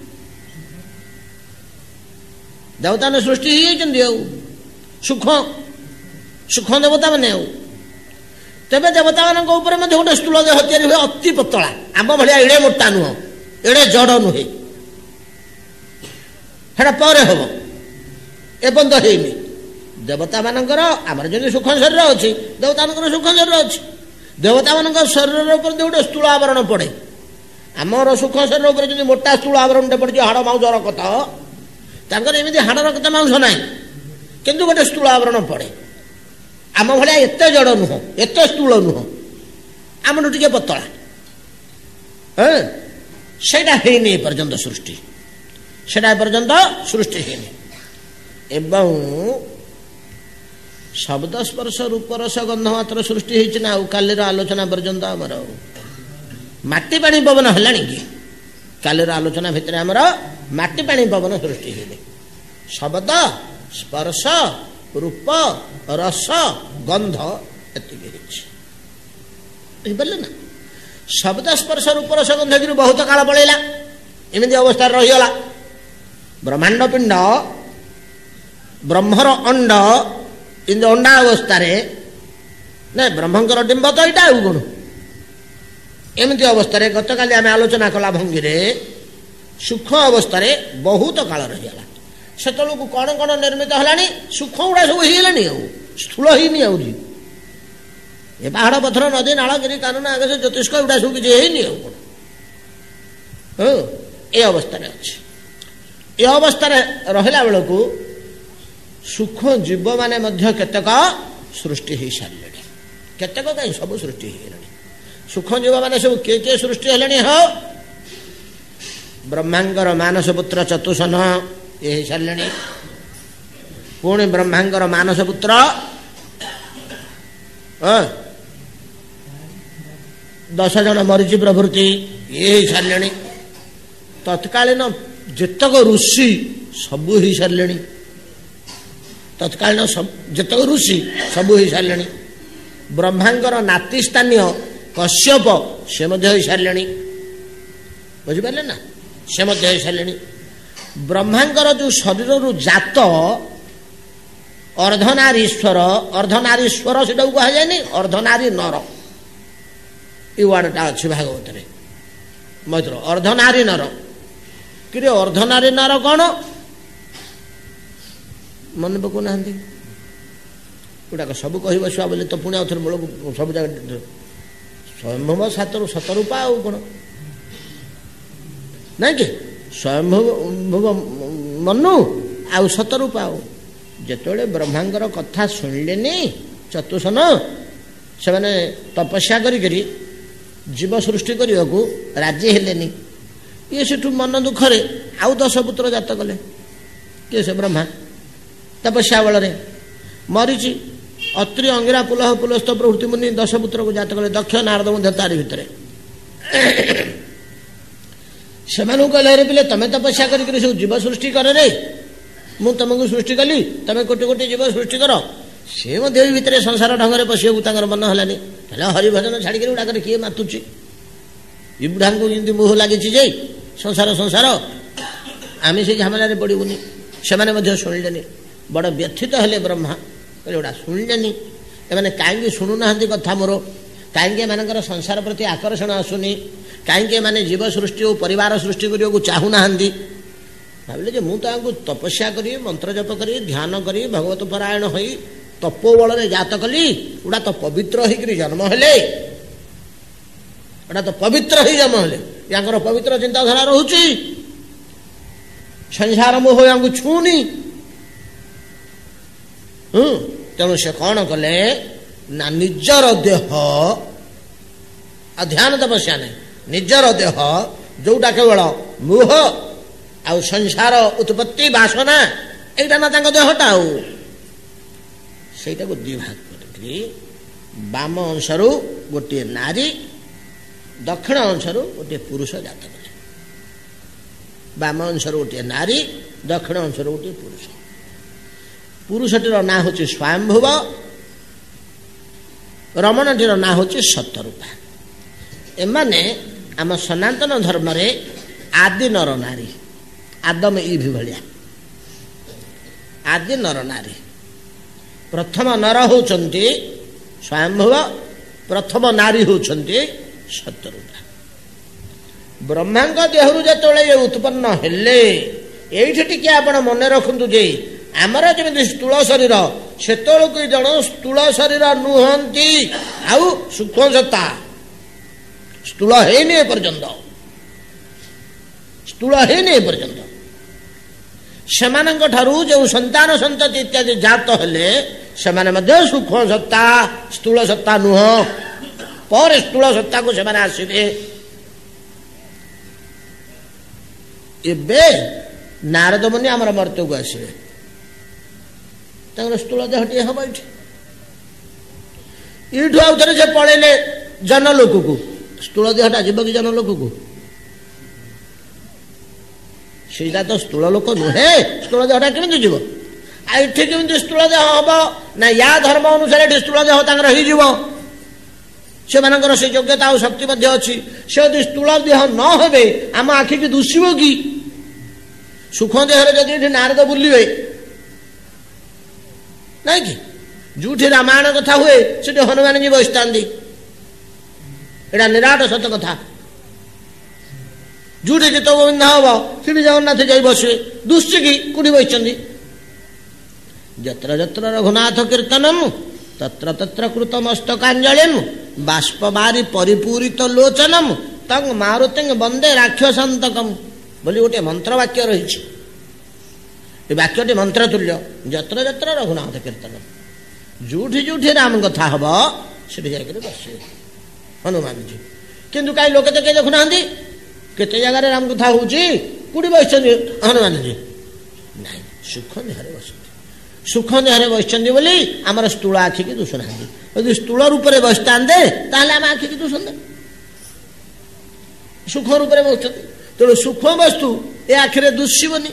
ଦେବତାମାନେ ସୃଷ୍ଟି ହେଇଯାଇଛନ୍ତି, ଆଉ ସୂକ୍ଷ୍ମ ଦେବତାମାନେ। ଆଉ ତେବେ ଦେବତାମାନଙ୍କ ଉପରେ ମଧ୍ୟ ଗୋଟେ ସ୍ଥୂଳ ଦେହ ତିଆରି ହୁଏ, ଅତି ପତଳା, ଆମ ଭଳିଆ ଏଡ଼େ ମୋଟା ନୁହଁ, ଏଡ଼େ ଜଡ଼ ନୁହେଁ। ସେଟା ପରେ ହବ, ଏପର୍ଯ୍ୟନ୍ତ ହେଇନି। ଦେବତାମାନଙ୍କର ଆମର ଯେମିତି ସୂକ୍ଷ୍ମ ଶରୀର ଅଛି, ଦେବତାମାନଙ୍କର ସୂକ୍ଷ୍ମ ଶରୀର ଅଛି। ଦେବତାମାନଙ୍କ ଶରୀର ଉପରେ ଗୋଟେ ସ୍ଥୂଳ ଆବରଣ ପଡ଼େ। ଆମର ସୂକ୍ଷ୍ମ ଶରୀର ଉପରେ ଯଦି ମୋଟା ସ୍ଥୂଳ ଆବରଣଟେ ପଡ଼ିଛି, ହାଡ଼ ମାଉଁସ ରକ୍ତ, ତାଙ୍କର ଏମିତି ହାଡ଼ ରକ୍ତ ମାଉଁସ ନାହିଁ, କିନ୍ତୁ ଗୋଟେ ସ୍ଥୂଳ ଆବରଣ ପଡ଼େ। ଆମ ଭଳିଆ ଏତେ ଜଡ଼ ନୁହଁ, ଏତେ ସ୍ଥୂଳ ନୁହଁ, ଆମଠୁ ଟିକେ ପତଳା। ସେଇଟା ହେଇନି ଏପର୍ଯ୍ୟନ୍ତ ସୃଷ୍ଟି, ସେଇଟା ଏପର୍ଯ୍ୟନ୍ତ ସୃଷ୍ଟି ହେଇନି। ଏବଂ ଶବ୍ଦ ସ୍ପର୍ଶ ରୂପ ରସ ଗନ୍ଧ ମାତ୍ର ସୃଷ୍ଟି ହେଇଛି ନା? ଆଉ କାଲିର ଆଲୋଚନା ପର୍ଯ୍ୟନ୍ତ ଆମର ମାଟି ପାଣି ପବନ ହେଲାଣି କି? କାଲିର ଆଲୋଚନା ଭିତରେ ଆମର ମାଟି ପାଣି ପବନ ସୃଷ୍ଟି ହେଇନି। ଶବ୍ଦ ସ୍ପର୍ଶ ରୂପ ରସ ଗନ୍ଧ ଏତିକି ହେଇଛି, ବୁଝିପାରିଲେ ନା? ଶବ୍ଦ ସ୍ପର୍ଶ ରୂପ ରସ ଗନ୍ଧଗିରି ବହୁତ କାଳ ପଳେଇଲା, ଏମିତି ଅବସ୍ଥାରେ ରହିଗଲା। ବ୍ରହ୍ମାଣ୍ଡ ପିଣ୍ଡ ବ୍ରହ୍ମର ଅଣ୍ଡ, କିନ୍ତୁ ଅଣ୍ଡା ଅବସ୍ଥାରେ ନା, ବ୍ରହ୍ମଙ୍କର ଡିମ୍ବ ତ ଏଇଟା, ଆଉ କ'ଣ? ଏମିତି ଅବସ୍ଥାରେ ଗତକାଲି ଆମେ ଆଲୋଚନା କଲା ଭଙ୍ଗୀରେ ସୂକ୍ଷ୍ମ ଅବସ୍ଥାରେ ବହୁତ କାଳ ରହିଗଲା। ସେତେବେଳକୁ କ'ଣ କ'ଣ ନିର୍ମିତ ହେଲାଣି? ସୂକ୍ଷ୍ମ ଗୁଡ଼ା ସବୁ ହେଇଗଲାଣି, ଆଉ ସ୍ଥୂଳ ହେଇନି। ଆହୁରି ଏ ପାହାଡ଼ ପଥର ନଦୀ ନାଳ ଗିରି କାନନ ଆକାଶ ଜ୍ୟୋତିଷ୍କ ଏଗୁଡ଼ା ସବୁ କିଛି ହେଇନି, ଆଉ କ'ଣ? ଏ ଅବସ୍ଥାରେ ଅଛି। ଏ ଅବସ୍ଥାରେ ରହିଲା ବେଳକୁ ସୂକ୍ଷ୍ମ ଜୀବମାନେ ମଧ୍ୟ କେତେକ ସୃଷ୍ଟି ହେଇସାରିଲେଣି। କେତେକ କାହିଁ, ସବୁ ସୃଷ୍ଟି ହେଇଗଲେଣି। ସୂକ୍ଷ୍ମ ଜୀବମାନେ ସବୁ କିଏ କିଏ ସୃଷ୍ଟି ହେଲେଣି? ବ୍ରହ୍ମାଙ୍କର ମାନସ ପୁତ୍ର ଚତୁଷନ ଇଏ ହେଇସାରିଲେଣି। ପୁଣି ବ୍ରହ୍ମାଙ୍କର ମାନସ ପୁତ୍ର 10 ଜଣ ମରିଚି ପ୍ରଭୃତି ଇଏ ହେଇସାରିଲେଣି। ତତ୍କାଳୀନ ଯେତକ ଋଷି ସବୁ ହେଇସାରିଲେଣି। ତତ୍କାଳୀନ ଯେତକ ଋଷି ସବୁ ହେଇସାରିଲେଣି। ବ୍ରହ୍ମାଙ୍କର ନାତି ସ୍ଥାନୀୟ କଶ୍ୟପ ସେ ମଧ୍ୟ ହେଇସାରିଲେଣି, ବୁଝିପାରିଲେ ନା? ସେ ମଧ୍ୟ ହେଇସାରିଲେଣି। ବ୍ରହ୍ମାଙ୍କର ଯେଉଁ ଶରୀରରୁ ଜାତ ଅର୍ଦ୍ଧନାରୀଶ୍ୱର, ଅର୍ଦ୍ଧନାରୀଶ୍ୱର ସେଟାକୁ କୁହାଯାଏନି, ଅର୍ଦ୍ଧନାରୀ ନର, ଏ ୱାର୍ଡଟା ଅଛି ଭାଗବତରେ ମୈତ୍ର। ଅର୍ଦ୍ଧନାରୀ ନର, କିରେ ଅର୍ଦ୍ଧନାରୀ ନର କ'ଣ? ମନେ ପକାଉନାହାନ୍ତି? ଗୁଡ଼ାକ ସବୁ କହିବ ଛୁଆ ବୋଲି ତ ପୁଣି ଆଉଥରେ ମୂଳକୁ ସବୁ ଜାଗା ସ୍ୱୟଂଭୂବ ଶତରୂପା, ଆଉ କ'ଣ ନାଇଁ କି? ସ୍ୱୟଂଭୂବ ମନୁ ଆଉ ଶତରୂପା। ଆଉ ଯେତେବେଳେ ବ୍ରହ୍ମାଙ୍କର କଥା ଶୁଣିଲେନି ଚତୁଷନ, ସେମାନେ ତପସ୍ୟା କରିକରି ଜୀବ ସୃଷ୍ଟି କରିବାକୁ ରାଜି ହେଲେନି। ଇଏ ସେଠୁ ମନ ଦୁଃଖରେ ଆଉ 10 ପୁତ୍ର ଜାତ କଲେ। କିଏ? ସେ ବ୍ରହ୍ମା ତପସ୍ୟା ବଳରେ ମରିଛି। ଅତ୍ରି ଅଙ୍ଗିରା ପୁଲହ ପୁଲସ୍ଥ ପ୍ରଭୃତି ମୁନି 10 ପୁତ୍ରକୁ ଜାତ କଲେ। ଦକ୍ଷ ନାରଦ ମଧ୍ୟ ତାରି ଭିତରେ। ସେମାନଙ୍କୁ କହିଲେ, ହେରେ ପିଲେ, ତମେ ତପସ୍ୟା କରିକି ସବୁ ଜୀବ ସୃଷ୍ଟି କର ରେ, ମୁଁ ତମକୁ ସୃଷ୍ଟି କଲି, ତମେ କୋଟି କୋଟି ଜୀବ ସୃଷ୍ଟି କର। ସେ ମଧ୍ୟ ଏଇ ଭିତରେ ସଂସାର ଢଙ୍ଗରେ ପଶିବାକୁ ତାଙ୍କର ମନ ହେଲାନି। ହେଲେ ହରିଭଜନ ଛାଡ଼ିକରି ଗୁଡ଼ାକରେ କିଏ ମାତୁଛି? ଏ ବୁଢ଼ାଙ୍କୁ ଯେମିତି ମୋହ ଲାଗିଛି ଯେ ସଂସାର ଆମେ ସେଇ ଝାମେଲାରେ ପଡ଼ିବୁନି। ସେମାନେ ମଧ୍ୟ ଶୁଣିଲେନି। ବଡ଼ ବ୍ୟଥିତ ହେଲେ ବ୍ରହ୍ମା, କହିଲେ ଏଗୁଡ଼ା ଶୁଣିଲେନି, ଏମାନେ କାହିଁକି ଶୁଣୁନାହାନ୍ତି କଥା ମୋର, କାହିଁକି ଏମାନଙ୍କର ସଂସାର ପ୍ରତି ଆକର୍ଷଣ ଆସୁନି, କାହିଁକି ଏମାନେ ଜୀବ ସୃଷ୍ଟି ଓ ପରିବାର ସୃଷ୍ଟି କରିବାକୁ ଚାହୁଁନାହାନ୍ତି। ଭାବିଲେ ଯେ ମୁଁ ତ ଆଙ୍କୁ ତପସ୍ୟା କରି ମନ୍ତ୍ର ଜପ କରି ଧ୍ୟାନ କରି ଭଗବତ ପରାୟଣ ହୋଇ ତପୋବଳରେ ଜାତ କଲି, ଗୁଡ଼ା ତ ପବିତ୍ର ହେଇକରି ଜନ୍ମ ହେଲେ, ଏଟା ତ ପବିତ୍ର ହେଇ ଜନ୍ମ ହେଲେ, ୟାଙ୍କର ପବିତ୍ର ଚିନ୍ତାଧାରା ରହୁଛି, ସଂସାର ମୋହ ୟାଙ୍କୁ ଛୁଉନି। ତେଣୁ ସେ କ'ଣ କଲେ ନା ନିଜର ଦେହ, ଆଉ ଧ୍ୟାନ ତପସ୍ୟା ନାହିଁ, ନିଜର ଦେହ ଯୋଉଟା କେବଳ ମୋହ ଆଉ ସଂସାର ଉତ୍ପତ୍ତି ବାସନା, ଏଇଟା ନା ତାଙ୍କ ଦେହଟା, ଆଉ ସେଇଟାକୁ ଦୁଇ ଭାଗ କରିକି ବାମ ଅଂଶରୁ ଗୋଟିଏ ନାରୀ, ଦକ୍ଷିଣ ଅଂଶରୁ ଗୋଟିଏ ପୁରୁଷ ଜାତ କଲେ। ବାମ ଅଂଶରୁ ଗୋଟିଏ ନାରୀ, ଦକ୍ଷିଣ ଅଂଶରୁ ଗୋଟିଏ ପୁରୁଷ। ପୁରୁଷଟିର ନାଁ ହେଉଛି ସ୍ୱୟଂଭୁବ, ରମଣଟିର ନାଁ ହେଉଛି ସତରୂପା। ଏମାନେ ଆମ ସନାତନ ଧର୍ମରେ ଆଦି ନର ନାରୀ, ଆଦମ ଇଭ୍ ଭଳିଆ ଆଦି ନର ନାରୀ। ପ୍ରଥମ ନର ହେଉଛନ୍ତି ସ୍ୱୟଂଭୁବ, ପ୍ରଥମ ନାରୀ ହେଉଛନ୍ତି ସତରୂପା। ବ୍ରହ୍ମାଙ୍କ ଦେହରୁ ଯେତେବେଳେ ଉତ୍ପନ୍ନ ହେଲେ, ଏଇଠି ଟିକେ ଆପଣ ମନେ ରଖନ୍ତୁ ଯେ ଆମର ଯେମିତି ସ୍ଥୂଳ ଶରୀର, ସେତେବେଳକୁ ଜଣ ସ୍ଥୂଳ ଶରୀର ନୁହନ୍ତି, ଆଉ ସୂକ୍ଷ୍ମ ସତ୍ତା, ସ୍ଥୂଳ ହେଇନି ଏପର୍ଯ୍ୟନ୍ତ, ସ୍ଥୂଳ ହେଇନି ଏପର୍ଯ୍ୟନ୍ତ। ସେମାନଙ୍କ ଠାରୁ ଯେଉଁ ସନ୍ତାନ ସନ୍ତତି ଇତ୍ୟାଦି ଜାତ ହେଲେ, ସେମାନେ ମଧ୍ୟ ସୂକ୍ଷ୍ମ ସତ୍ତା, ସ୍ଥୂଳ ସତ୍ତା ନୁହଁ, ପରେ ସ୍ଥୂଳ ସତ୍ତାକୁ ସେମାନେ ଆସିବେ। ଏବେ ନାରଦ ମୁନି ଆମର ମର୍ତ୍ତ୍ୟକୁ ଆସିବେ, ତାଙ୍କର ସ୍ଥୂଳ ଦେହଟିଏ ହବ ଏଇଠି। ଏଇଠୁ ଆଉ ଥରେ ସେ ପଳେଇଲେ ଜନଲୋକକୁ, ସ୍ଥୂଳ ଦେହଟା ଯିବ କି ଜନଲୋକକୁ? ସେଇଟା ତ ସ୍ଥୂଳ ଲୋକ ନୁହେଁ, ସ୍ଥୂଳ ଦେହଟା କେମିତି ଯିବ? ଆଉ ଏଠି କେମିତି ସ୍ଥୂଳ ଦେହ ହବ? ନା ୟା ଧର୍ମ ଅନୁସାରେ ଏଠି ସ୍ଥୂଳ ଦେହ ତାଙ୍କର ହେଇଯିବ, ସେମାନଙ୍କର ସେ ଯୋଗ୍ୟତା ଆଉ ଶକ୍ତି ମଧ୍ୟ ଅଛି। ସେ ଯଦି ସ୍ଥୂଳ ଦେହ ନ ହେବେ ଆମ ଆଖିକି ଦୁଷିବ କି? ସୁଖ ଦେହରେ ଯଦି ଏଠି ନାରଦ ବୁଲିବେ, ନାଇଁ କି? ଯୋଉଠି ରାମାୟଣ କଥା ହୁଏ ସେଠି ହନୁମାନଜୀ ବସିଥାନ୍ତି, ଏଇଟା ନିରାଟ ସତ କଥା। ଯୋଉଠି ଗୀତ ଗୋବିନ୍ଦ ହବ ସେଠି ଜଗନ୍ନାଥ ଯାଇ ବସିବେ, ଦୁଶ୍ଚିକି କୋଉଠି ବସିଛନ୍ତି? ଯତ୍ର ଯତ୍ର ରଘୁନାଥ କୀର୍ତ୍ତନମ ତତ୍ର ତତ୍ର କୃତ ମସ୍ତକାଞ୍ଜଳିମ ବାଷ୍ପବାରି ପରିପୂରିତ ଲୋଚନମ ତଂ ମାରୁତିଂ ବନ୍ଦେ ରାକ୍ଷସନ୍ତକମ ବୋଲି ଗୋଟିଏ ମନ୍ତ୍ର ବାକ୍ୟ ରହିଛି। ଏ ବାକ୍ୟଟି ମନ୍ତ୍ର ତୁଲ୍ୟ। ଯତ୍ର ଯତ୍ର ରଘୁନାଥ କୀର୍ତ୍ତନ, ଯୋଉଠି ଯୋଉଠି ରାମ କଥା ହବ ସେଠି ଯାଇକରି ବସିବେ ହନୁମାନଜୀ। କିନ୍ତୁ କାହିଁ ଲୋକେ ତ କେହି ଦେଖୁନାହାନ୍ତି, କେତେ ଜାଗାରେ ରାମ କଥା ହଉଛି, କୋଉଠି ବସିଛନ୍ତି ହନୁମାନଜୀ? ନାଇଁ, ସୁଖ ଦେହରେ ବସିଛନ୍ତି। ସୁଖ ଦେହରେ ବସିଛନ୍ତି ବୋଲି ଆମର ସ୍ଥୂଳ ଆଖିକି ଦୁଷୁନାହାନ୍ତି। ଯଦି ସ୍ଥୂଳ ରୂପରେ ବସିଥାନ୍ତେ ତାହେଲେ ଆମ ଆଖିକି ଦୁଷନ୍ତେ। ସୁଖ ରୂପରେ ବସୁଛନ୍ତି, ତେଣୁ ସୁଖ ବସ୍ତୁ ଏ ଆଖିରେ ଦୁଷିବନି।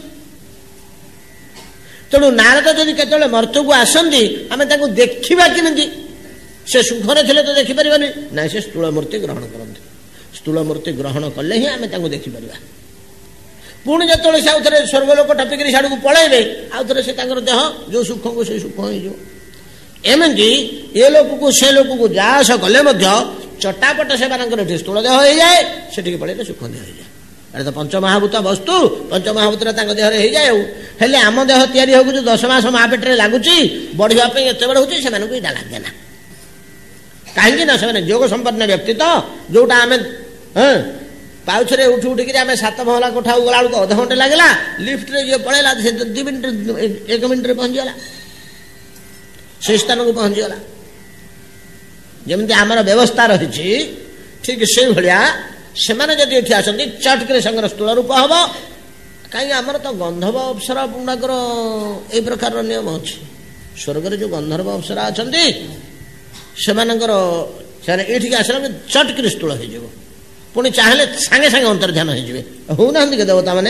ତେଣୁ ନାରଦ ଯଦି କେତେବେଳେ ମର୍ତ୍ତ୍ୟକୁ ଆସନ୍ତି ଆମେ ତାଙ୍କୁ ଦେଖିବା କେମିତି? ସେ ସୁଖରେ ଥିଲେ ତ ଦେଖିପାରିବାନି, ନାଇଁ ସେ ସ୍ଥୂଳ ମୂର୍ତ୍ତି ଗ୍ରହଣ କରନ୍ତି। ସ୍ଥୂଳ ମୂର୍ତ୍ତି ଗ୍ରହଣ କଲେ ହିଁ ଆମେ ତାଙ୍କୁ ଦେଖିପାରିବା। ପୁଣି ଯେତେବେଳେ ସେ ଆଉ ଥରେ ସ୍ୱର୍ଗଲୋକ ଟପିକିରି ସିଆଡ଼କୁ ପଳେଇବେ, ଆଉ ଥରେ ସେ ତାଙ୍କର ଦେହ ଯେଉଁ ସୁଖକୁ ସେ ସୁଖ ହେଇଯିବ। ଏମିତି ଏ ଲୋକକୁ ସେ ଲୋକକୁ ଯା ଆସ କଲେ ମଧ୍ୟ ଚଟାପଟ ସେମାନଙ୍କର ଏଠି ସ୍ଥୂଳ ଦେହ ହେଇଯାଏ, ସେଠିକି ପଳେଇଲେ ସୁଖ ଦେହ ହେଇଯାଏ। ଏଟା ତ ପଞ୍ଚମହାଭୂତ ବସ୍ତୁ, ପଞ୍ଚମହାଭୂତଟା ତାଙ୍କ ଦେହରେ ହେଇଯାଏ। ଆଉ ହେଲେ ଆମ ଦେହ ତିଆରି ହଉଛି 10 ମାସ ମା ପେଟରେ ଲାଗୁଛି, ବଢିବା ପାଇଁ ଏତେ ବଡ଼ ହଉଛି, ସେମାନଙ୍କୁ ଏଇଟା ଲାଗେ ନା। କାହିଁକି ନା ସେମାନେ ଯୋଗ ସମ୍ପନ୍ନ ବ୍ୟକ୍ତି ତ, ଯୋଉଟା ଆମେ ପାଉଛରେ ଉଠି ଉଠିକିରି ଆମେ 7 ମହଲା କୋଠାକୁ ଗଲା ବେଳକୁ ଅଧଘଣ୍ଟେ ଲାଗିଲା, ଲିଫ୍ଟରେ ଯିଏ ପଳେଇଲା ସେ 2 ମିନିଟ୍ 1 ମିନିଟ୍ରେ ପହଞ୍ଚିଗଲା, ସେଇ ସ୍ଥାନକୁ ପହଞ୍ଚିଗଲା। ଯେମିତି ଆମର ବ୍ୟବସ୍ଥା ରହିଛି ଠିକ୍ ସେଇଭଳିଆ ସେମାନେ ଯଦି ଏଠି ଆସନ୍ତି ଚଟକିରେ ସାଙ୍ଗର ସ୍ଥୂଳ ରୂପ ହବ। କାହିଁକି ଆମର ତ ଗନ୍ଧର୍ବ ଅପ୍ସରା ଗୁଡ଼ାକର ଏଇ ପ୍ରକାରର ନିୟମ ଅଛି। ସ୍ୱର୍ଗରେ ଯେଉଁ ଗନ୍ଧର୍ବ ଅପ୍ସରା ଅଛନ୍ତି ସେମାନଙ୍କର ସେମାନେ ଏଇଠିକି ଆସିଲା ଚଟକିରେ ସ୍ଥୂଳ ହେଇଯିବ, ପୁଣି ଚାହିଁଲେ ସାଙ୍ଗେ ସାଙ୍ଗେ ଅନ୍ତର୍ଧ୍ୟାନ ହେଇଯିବେ। ହଉନାହାନ୍ତି କି ଦେବତା ମାନେ?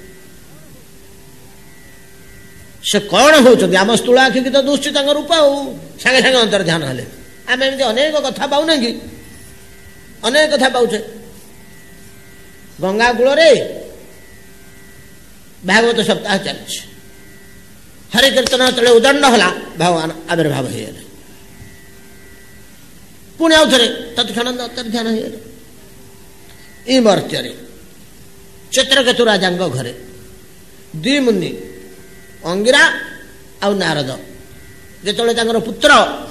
ସେ କ'ଣ ହଉଛନ୍ତି? ଆମ ସ୍ଥୂଳ ଆଖିକି ତ ଦୁଶ୍ଚି ତାଙ୍କ ରୂପ, ଆଉ ସାଙ୍ଗେ ସାଙ୍ଗେ ଅନ୍ତର୍ଧ୍ୟାନ ହେଲେ। ଆମେ ଏମିତି ଅନେକ କଥା ପାଉନେ କି? ଅନେକ କଥା ପାଉଛେ। ଗଙ୍ଗା କୂଳରେ ଭାଗବତ ସପ୍ତାହ ଚାଲିଛି, ହରିକୀର୍ତ୍ତନ ଯେତେବେଳେ ଉଦଣ୍ଡ ହେଲା ଭଗବାନ ଆବିର୍ଭାବ ହେଇଗଲେ। ପୁଣି ଆଉ ଥରେ ତତ୍କ୍ଷଣାନ୍ତ ଅନ୍ତର୍ଧ୍ୟାନ ହେଇଗଲେ। ଏଇ ମର୍ତ୍ତ୍ୟରେ ଚିତ୍ରକେତୁ ରାଜାଙ୍କ ଘରେ ଦୁଇ ମୁନି ଅଙ୍ଗିରା ଆଉ ନାରଦ ଯେତେବେଳେ ତାଙ୍କର ପୁତ୍ର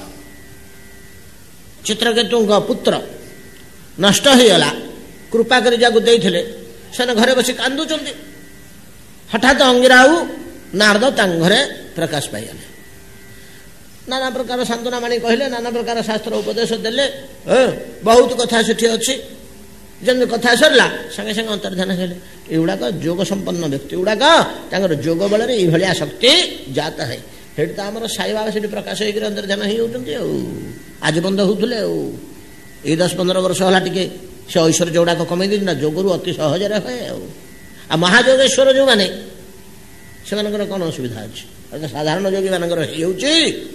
ଚିତ୍ରକେତୁଙ୍କ ପୁତ୍ର ନଷ୍ଟ ହେଇଗଲା, କୃପା କରି ଯାହାକୁ ଦେଇଥିଲେ ସେମାନେ ଘରେ ବସି କାନ୍ଦୁଛନ୍ତି। ହଠାତ୍ ଅଙ୍ଗିରା ଆଉ ନାରଦ ତାଙ୍କ ଘରେ ପ୍ରକାଶ ପାଇଗଲେ। ନାନା ପ୍ରକାର ସାନ୍ତ୍ୱନା ମାଣି କହିଲେ, ନାନା ପ୍ରକାର ଶାସ୍ତ୍ର ଉପଦେଶ ଦେଲେ। ବହୁତ କଥା ସେଠି ଅଛି। ଯେମିତି କଥା ସରିଲା ସାଙ୍ଗେ ସାଙ୍ଗେ ଅନ୍ତର୍ଧ୍ୟାନ ହେଲେ। ଏଗୁଡ଼ାକ ଯୋଗ ସମ୍ପନ୍ନ ବ୍ୟକ୍ତି ଗୁଡ଼ାକ ତାଙ୍କର ଯୋଗ ବଳରେ ଏଇଭଳିଆ ଶକ୍ତି ଜାତ ହେ। ସେଠି ତ ଆମର ସାଇବାବା ସେଠି ପ୍ରକାଶ ହେଇକରି ଅନ୍ତର୍ଧ୍ୟାନ ହେଇଯାଉଛନ୍ତି। ଆଉ ଆଜି ବନ୍ଦ ହଉଥିଲେ। ଆଉ ଏଇ 10-15 ବର୍ଷ ହେଲା ଟିକେ ସେ ଐଶ୍ୱର୍ଯ୍ୟ ଗୁଡ଼ାକ କମେଇ ଦେଇଛି ନା, ଯୋଗରୁ ଅତି ସହଜରେ ହୁଏ। ଆଉ ମହାଯୋଗେଶ୍ୱର ଯେଉଁମାନେ ସେମାନଙ୍କର କ'ଣ ଅସୁବିଧା ଅଛି? ସାଧାରଣ ଯୋଗୀ ମାନଙ୍କର ହେଇଯାଉଛି।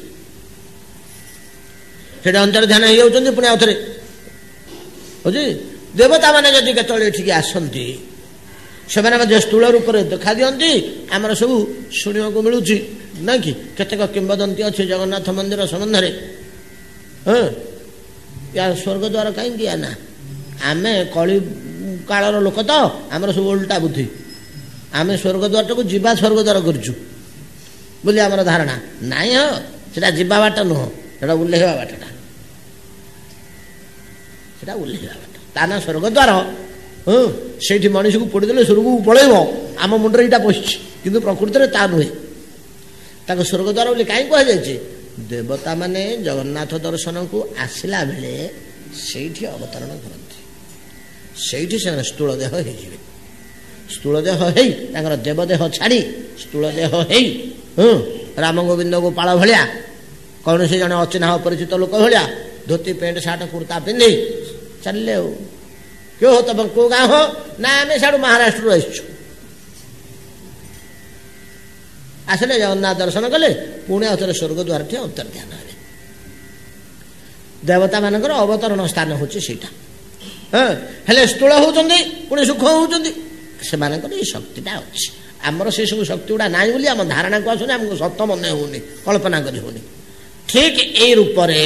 ସେଠି ଅନ୍ତର୍ଧ୍ୟାନ ହେଇଯାଉଛନ୍ତି। ପୁଣି ଆଉ ଥରେ ହଉଛି ଦେବତା ମାନେ ଯଦି କେତେବେଳେ ଏଠିକି ଆସନ୍ତି ସେମାନେ ମଧ୍ୟ ସ୍ଥୂଳ ରୂପରେ ଦେଖା ଦିଅନ୍ତି। ଆମର ସବୁ ଶୁଣିବାକୁ ମିଳୁଛି ନାଇଁ କି, କେତେକ କିମ୍ବଦନ୍ତୀ ଅଛି ଜଗନ୍ନାଥ ମନ୍ଦିର ସମ୍ବନ୍ଧରେ। ୟା ସ୍ୱର୍ଗଦ୍ୱାର କାହିଁ ଦିଆ ନା? ଆମେ କଳି କାଳର ଲୋକ ତ, ଆମର ସବୁ ଓଲଟା ବୁଦ୍ଧି। ଆମେ ସ୍ୱର୍ଗଦ୍ୱାରଟାକୁ ଯିବା ସ୍ୱର୍ଗଦ୍ୱାର କରୁଛୁ ବୋଲି ଆମର ଧାରଣା। ନାଇଁ, ସେଟା ଯିବା ବାଟ ନୁହଁ, ସେଟା ଓହ୍ଲେଇବା ବାଟଟା। ସେଟା ଓହ୍ଲେଇବା ବାଟ, ତା ନା ସ୍ୱର୍ଗଦ୍ୱାର। ସେଇଠି ମଣିଷକୁ ପୋଡ଼ିଦେଲେ ସ୍ୱର୍ଗକୁ ପଳେଇବ। ଆମ ମୁଣ୍ଡରେ ଏଇଟା ପଶିଛି, କିନ୍ତୁ ପ୍ରକୃତିରେ ତା ନୁହେଁ। ତାକୁ ସ୍ୱର୍ଗଦ୍ୱାର ବୋଲି କାହିଁ କୁହାଯାଇଛି? ଦେବତା ମାନେ ଜଗନ୍ନାଥ ଦର୍ଶନକୁ ଆସିଲା ବେଳେ ସେଇଠି ଅବତରଣ କରନ୍ତି। ସେଇଠି ସେମାନେ ସ୍ଥୂଳ ଦେହ ହେଇଯିବେ। ସ୍ଥୂଳ ଦେହ ହେଇ ତାଙ୍କର ଦେବଦେହ ଛାଡ଼ି ସ୍ଥୂଳ ଦେହ ହେଇ ରାମ ଗୋବିନ୍ଦ ଗୋପାଳ ଭଳିଆ କୌଣସି ଜଣେ ଅଚିହ୍ନା ଅପରିଚିତ ଲୋକ ଭଳିଆ ଧୋତି ପ୍ୟାଣ୍ଟ ସାର୍ଟ କୁର୍ତ୍ତା ପିନ୍ଧି ଚାଲିଲେ। ଆଉ କେଉଁ ହଉ ତମ କେଉଁ ଗାଁ ହୋ? ନା ଆମେ ସିଆଡ଼ୁ ମହାରାଷ୍ଟ୍ରରୁ ଆସିଛୁ। ଆସିଲେ ଜଗନ୍ନାଥ ଦର୍ଶନ କଲେ, ପୁଣି ଆଉ ଥରେ ସ୍ୱର୍ଗଦ୍ୱାରଠି ଅନ୍ତର୍ଧ୍ୟାନ ହେଲେ। ଦେବତା ମାନଙ୍କର ଅବତରଣ ସ୍ଥାନ ହେଉଛି ସେଇଟା। ହେଲେ ସ୍ଥୂଳ ହଉଛନ୍ତି, ପୁଣି ସୁଖ ହଉଛନ୍ତି। ସେମାନଙ୍କର ଏଇ ଶକ୍ତିଟା ଅଛି। ଆମର ସେ ସବୁ ଶକ୍ତି ଗୁଡ଼ା ନାହିଁ ବୋଲି ଆମ ଧାରଣାକୁ ଆସୁନି, ଆମକୁ ସତ ମନେ ହଉନି, କଳ୍ପନା କରି ହଉନି। ଠିକ୍ ଏଇ ରୂପରେ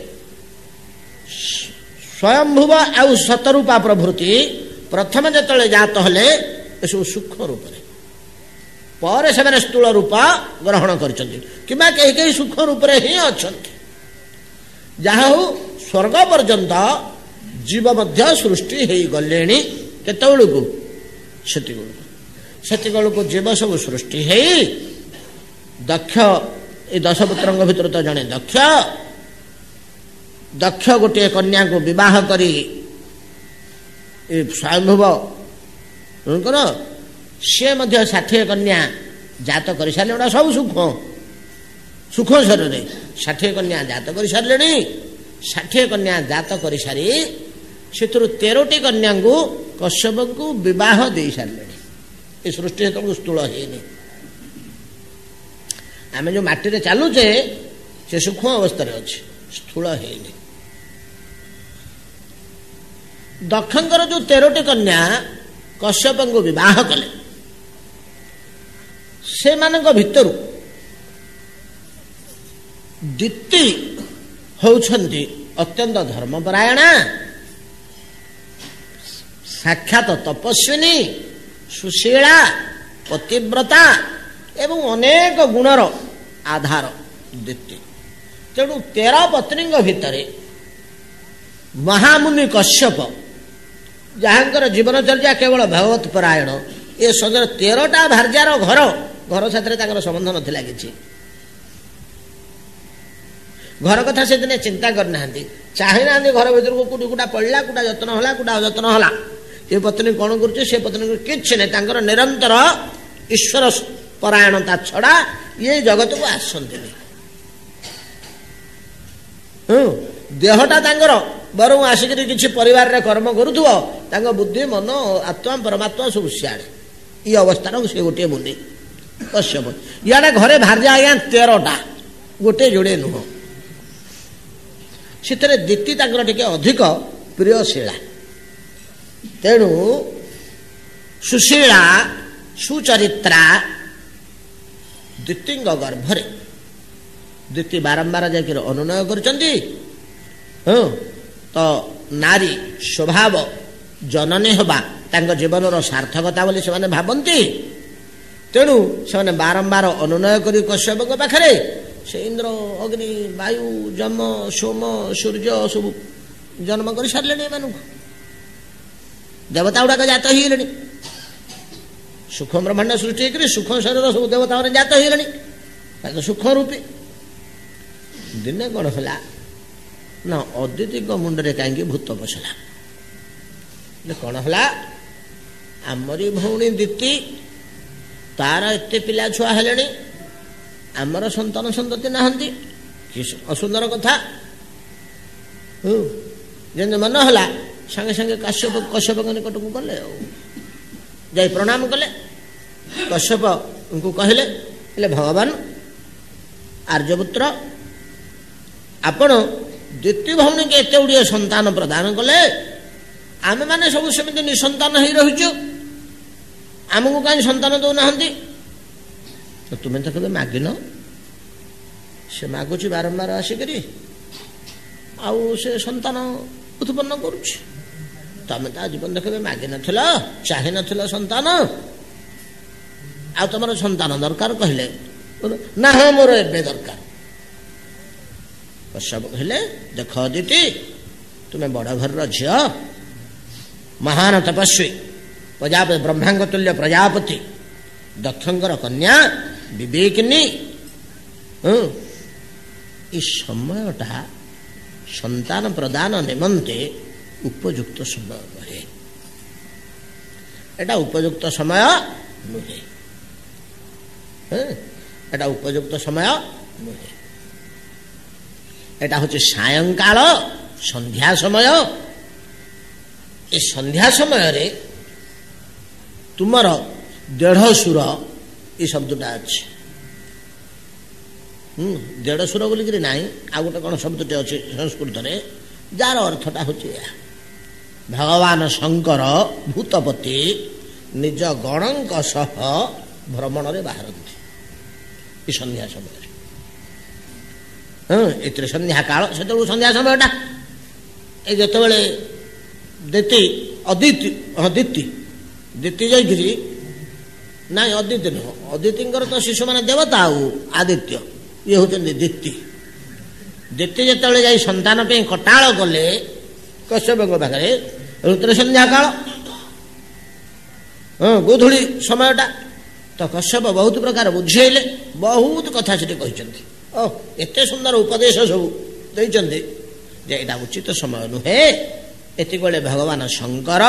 ସ୍ୱୟଂଭୁବ ଆଉ ସତରୂପା ପ୍ରଭୃତି ପ୍ରଥମେ ଯେତେବେଳେ ଜାତ ହେଲେ ଏସବୁ ସୂକ୍ଷ୍ମ ରୂପରେ, ପରେ ସେମାନେ ସ୍ଥୂଳ ରୂପ ଗ୍ରହଣ କରିଛନ୍ତି, କିମ୍ବା କେହି କେହି ସୂକ୍ଷ୍ମ ରୂପରେ ହିଁ ଅଛନ୍ତି। ଯାହା ହଉ ସ୍ୱର୍ଗ ପର୍ଯ୍ୟନ୍ତ ଜୀବ ମଧ୍ୟ ସୃଷ୍ଟି ହେଇଗଲେଣି। କେତେବେଳକୁ? ସେତିକିବେଳକୁ ଜୀବ ସବୁ ସୃଷ୍ଟି ହେଇ ଦକ୍ଷ, ଏଇ 10 ପୁତ୍ରଙ୍କ ଭିତରୁ ତ ଜଣେ ଦକ୍ଷ ଗୋଟିଏ କନ୍ୟାକୁ ବିବାହ କରି ସ୍ୱୟଂଭୁବ ସିଏ ମଧ୍ୟ 60 କନ୍ୟା ଜାତ କରିସାରିଲେ। ଏଗୁଡ଼ା ସବୁ ସୂକ୍ଷ୍ମ ଶରୀରରେ 60 କନ୍ୟା ଜାତ କରିସାରିଲେଣି। 60 କନ୍ୟା ଜାତ କରିସାରି ସେଥିରୁ 13ଟି କନ୍ୟାଙ୍କୁ କଶ୍ୟପଙ୍କୁ ବିବାହ ଦେଇ ସାରିଲେଣି। ଏ ସୃଷ୍ଟି ସେତେବେଳକୁ ସ୍ଥୂଳ ହେଇନି। ଆମେ ଯେଉଁ ମାଟିରେ ଚାଲୁଛେ ସେ ସୂକ୍ଷ୍ମ ଅବସ୍ଥାରେ ଅଛି, ସ୍ଥୂଳ ହେଇନି। ଦକ୍ଷଙ୍କର ଯେଉଁ 13ଟି କନ୍ୟା କଶ୍ୟପଙ୍କୁ ବିବାହ କଲେ, ସେମାନଙ୍କ ଭିତରୁ ଦିତି ହେଉଛନ୍ତି ଅତ୍ୟନ୍ତ ଧର୍ମପରାୟଣା, ସାକ୍ଷାତ ତପସ୍ୱିନୀ, ସୁଶୀଳା, ପତିବ୍ରତା ଏବଂ ଅନେକ ଗୁଣର ଆଧାର ଦିତି। ତେଣୁ 13 ପତ୍ନୀଙ୍କ ଭିତରେ ମହାମୁନି କଶ୍ୟପ, ଯାହାଙ୍କର ଜୀବନଚର୍ଯ୍ୟା କେବଳ ଭଗବତ ପରାୟଣ, ଏ ସଦର 13ଟା ଭାର୍ଯ୍ୟାର ଘର ସାଥିରେ ତାଙ୍କର ସମ୍ବନ୍ଧ ନଥିଲା କିଛି। ଘର କଥା ସେଦିନେ ଚିନ୍ତା କରିନାହାନ୍ତି, ଚାହିଁନାହାନ୍ତି ଘର ଭିତରକୁ କୋଉଠି କୋଉଟା ପଡ଼ିଲା, କୋଉଟା ଯତ୍ନ ହେଲା, କୋଉଟା ଅଯତ୍ନ ହେଲା, ଏ ପତ୍ନୀ କ'ଣ କରୁଛି, ସେ ପତ୍ନୀ କିଛି ନାହିଁ। ତାଙ୍କର ନିରନ୍ତର ଈଶ୍ୱର ପରାୟଣତା ଛଡ଼ା ଇଏ ଜଗତକୁ ଆସନ୍ତିନି। ଦେହଟା ତାଙ୍କର ବରଂ ଆସିକରି କିଛି ପରିବାରରେ କର୍ମ କରୁଥିବ, ତାଙ୍କ ବୁଦ୍ଧି, ମନ, ଆତ୍ମା, ପରମାତ୍ମା ସବୁ ସିଆଡ଼େ। ଇ ଅବସ୍ଥାର ସେ ଗୋଟିଏ ମୁନି କଶ୍ୟପ। ଇଆଡ଼େ ଘରେ ଭାର୍ଯ୍ୟା ଆଜ୍ଞା 13ଟା, ଗୋଟେ ଯୋଡ଼େ ନୁହଁ। ସେଥିରେ ଦିତି ତାଙ୍କର ଟିକେ ଅଧିକ ପ୍ରିୟଶୀଳା। ତେଣୁ ସୁଶୀଳା, ସୁଚରିତ୍ରା, ଦିତିଙ୍କ ଗର୍ଭରେ ଦିତି ବାରମ୍ବାର ଯାଇକି ଅନୁନୟ କରୁଛନ୍ତି। ତ ନାରୀ ସ୍ୱଭାବ ଜନନୀ ହେବା ତାଙ୍କ ଜୀବନର ସାର୍ଥକତା ବୋଲି ସେମାନେ ଭାବନ୍ତି। ତେଣୁ ସେମାନେ ବାରମ୍ବାର ଅନୁନୟ କରି କଶ୍ୟପଙ୍କ ପାଖରେ ସେ ଇନ୍ଦ୍ର ଅଗ୍ନି ବାୟୁ ଯମ ସୋମ ସୂର୍ଯ୍ୟ ସବୁ ଜନ୍ମ କରିସାରିଲେଣି। ଏମାନଙ୍କୁ ଦେବତା ଗୁଡ଼ାକ ଜାତ ହେଇଗଲେଣି। ସୂକ୍ଷ୍ମ ବ୍ରହ୍ମାଣ୍ଡ ସୃଷ୍ଟି ହେଇକରି ସୂକ୍ଷ୍ମ ଶରୀର ସବୁ ଦେବତାମାନେ ଜାତ ହେଇଗଲେଣି ତାଙ୍କ ସୂକ୍ଷ୍ମ ରୂପେ। ଦିନେ କ'ଣ ହେଲା ନା ଅଦିତିଙ୍କ ମୁଣ୍ଡରେ କାହିଁକି ଭୂତ ପଶିଲା। କ'ଣ ହେଲା, ଆମରି ଭଉଣୀ ଦିତି ତାର ଏତେ ପିଲା ଛୁଆ ହେଲେଣି, ଆମର ସନ୍ତାନ ସନ୍ତତି ନାହାନ୍ତି। କି ଅସୁନ୍ଦର କଥା। ଯେମିତି ମନ ହେଲା ସାଙ୍ଗେ ସାଙ୍ଗେ କଶ୍ୟପଙ୍କ ନିକଟକୁ ଗଲେ, ଆଉ ଯାଇ ପ୍ରଣାମ କଲେ। କଶ୍ୟପଙ୍କୁ କହିଲେ, ହେଲେ ଭଗବାନ ଆର୍ଯ୍ୟପୁତ୍ର, ଆପଣ ଦିତି ଭଉଣୀକି ଏତେ ଗୁଡ଼ିଏ ସନ୍ତାନ ପ୍ରଦାନ କଲେ, ଆମେମାନେ ସବୁ ସେମିତି ନିଃସନ୍ତାନ ହେଇ ରହିଛୁ, ଆମକୁ କାହିଁ ସନ୍ତାନ ଦେଉନାହାନ୍ତି? ତୁମେ ତ କେବେ ମାଗିନ। ସେ ମାଗୁଛି ବାରମ୍ବାର ଆସିକରି, ଆଉ ସେ ସନ୍ତାନ ଉତ୍ପନ୍ନ କରୁଛି। ତମେ ତା ଜୀବନ କେବେ ମାଗିନଥିଲ, ଚାହିଁନଥିଲ ସନ୍ତାନ, ଆଉ ତମର ସନ୍ତାନ ଦରକାର କହିଲେ ନା, ହଁ ମୋର ଏବେ ଦରକାର। କଶ୍ୟପ କହିଲେ, ଦେଖ ଅଦିତି, ତୁମେ ବଡ଼ ଘରର ଝିଅ, ମହାନ ତପସ୍ୱୀ, ପ୍ରଜାପତି ବ୍ରହ୍ମାଙ୍କ ତୁଲ୍ୟ ପ୍ରଜାପତି, ଦକ୍ଷଙ୍କର କନ୍ୟା, ବିବେକିନୀ। ଏ ସମୟଟା ସନ୍ତାନ ପ୍ରଦାନ ନିମନ୍ତେ ଉପଯୁକ୍ତ ସମୟ ନୁହେଁ। ଏଟା ଉପଯୁକ୍ତ ସମୟ ନୁହେଁ। ଏଟା ଉପଯୁକ୍ତ ସମୟ ନୁହେଁ। ଏଟା ହଉଛି ସାୟଂକାଳ, ସନ୍ଧ୍ୟା ସମୟ। ଏ ସନ୍ଧ୍ୟା ସମୟରେ ତୁମର ଦେଢ଼ସୁର ଏ ଶବ୍ଦଟା ଅଛି। ଦେଢ଼ସୁର ବୋଲିକିରି ନାହିଁ, ଆଉ ଗୋଟେ କ'ଣ ଶବ୍ଦଟେ ଅଛି ସଂସ୍କୃତରେ, ଯାହାର ଅର୍ଥଟା ହେଉଛି ଏହା। ଭଗବାନ ଶଙ୍କର ଭୂତପତି ନିଜ ଗଣଙ୍କ ସହ ଭ୍ରମଣରେ ବାହାରନ୍ତି ଏ ସନ୍ଧ୍ୟା ସମୟରେ। ଏଥିରେ ସନ୍ଧ୍ୟା କାଳ, ସେତେବେଳକୁ ସନ୍ଧ୍ୟା ସମୟଟା। ଏ ଯେତେବେଳେ ଦିତି ଯାଇକିରି, ନାଇଁ ଅଦିତି ନୁହଁ, ଅଦିତିଙ୍କର ତ ଶିଶୁମାନେ ଦେବତା, ଆଉ ଆଦିତ୍ୟ ଇଏ ହେଉଛନ୍ତି ଦିତି। ଦିତି ଯେତେବେଳେ ଯାଇ ସନ୍ତାନ ପାଇଁ କଟାଳ କଲେ କଶ୍ୟପଙ୍କ ପାଖରେ, ଋତୁରେ ସନ୍ଧ୍ୟା କାଳ, ଗୋଧୂଳି ସମୟଟା। ତ କଶ୍ୟପ ବହୁତ ପ୍ରକାର ବୁଝେଇଲେ, ବହୁତ କଥା ସେଠି କହିଛନ୍ତି। ଏତେ ସୁନ୍ଦର ଉପଦେଶ ସବୁ ଦେଇଛନ୍ତି ଯେ ଏଇଟା ଉଚିତ ସମୟ ନୁହେଁ। ଏତିକିବେଳେ ଭଗବାନ ଶଙ୍କର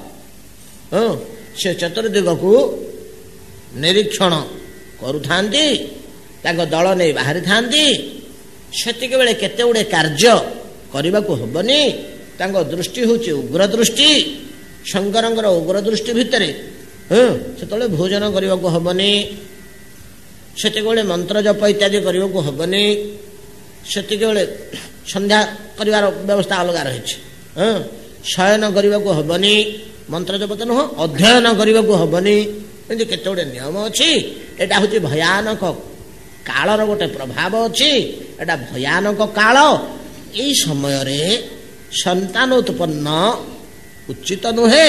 ସେ ଚତୁର୍ଦିଗକୁ ନିରୀକ୍ଷଣ କରୁଥାନ୍ତି, ତାଙ୍କ ଦଳ ନେଇ ବାହାରିଥାନ୍ତି। ସେତିକିବେଳେ କେତେ ଗୁଡ଼ିଏ କାର୍ଯ୍ୟ କରିବାକୁ ହବନି। ତାଙ୍କ ଦୃଷ୍ଟି ହେଉଛି ଉଗ୍ର ଦୃଷ୍ଟି। ଶଙ୍କରଙ୍କର ଉଗ୍ର ଦୃଷ୍ଟି ଭିତରେ ସେତେବେଳେ ଭୋଜନ କରିବାକୁ ହବନି, ସେତିକିବେଳେ ମନ୍ତ୍ର ଜପ ଇତ୍ୟାଦି କରିବାକୁ ହବନି। ସେତିକିବେଳେ ସନ୍ଧ୍ୟା କରିବାର ବ୍ୟବସ୍ଥା ଅଲଗା ରହିଛି। ଶୟନ କରିବାକୁ ହବନି, ମନ୍ତ୍ର ଜପ ତ ନୁହଁ, ଅଧ୍ୟୟନ କରିବାକୁ ହବନି। ଏମିତି କେତେ ଗୁଡ଼ିଏ ନିୟମ ଅଛି। ଏଇଟା ହେଉଛି ଭୟାନକ କାଳର ଗୋଟେ ପ୍ରଭାବ ଅଛି। ଏଇଟା ଭୟାନକ କାଳ। ଏଇ ସମୟରେ ସନ୍ତାନ ଉତ୍ପନ୍ନ ଉଚିତ ନୁହେଁ।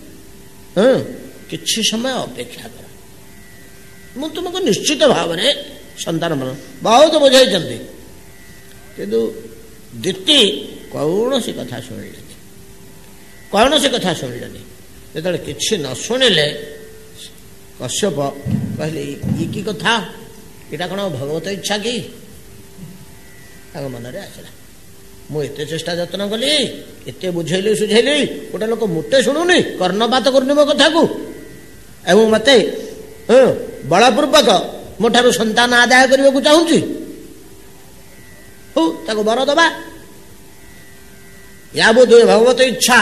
କିଛି ସମୟ ଅପେକ୍ଷା କର। ମୁଁ ତୁମକୁ ନିଶ୍ଚିତ ଭାବରେ ସନ୍ତାନ ବହୁତ ବୁଝାଇଛନ୍ତି, କିନ୍ତୁ ଦିତି କୌଣସି କଥା ଶୁଣିଲେନି। ଯେତେବେଳେ କିଛି ନ ଶୁଣିଲେ କଶ୍ୟପ କହିଲେ, ଇଏ କି କଥା, ଏଇଟା କ'ଣ ଭଗବତ ଇଚ୍ଛା କି? ତାଙ୍କ ମନରେ ଆସିଲା, ମୁଁ ଏତେ ଚେଷ୍ଟା ଯତ୍ନ କଲି, ଏତେ ବୁଝେଇଲି ସୁଝେଇଲି, ଗୋଟେ ଲୋକ ମୋଟେ ଶୁଣୁନି, କର୍ଣ୍ଣପାତ କରୁନି ମୋ କଥାକୁ, ଏବଂ ମତେ ବଳପୂର୍ବକ ମୋ ଠାରୁ ସନ୍ତାନ ଆଦାୟ କରିବାକୁ ଚାହୁଁଛି। ହଉ, ତାକୁ ବର ଦବା। ୟା ବୋଧ ଭଗବତ ଇଚ୍ଛା।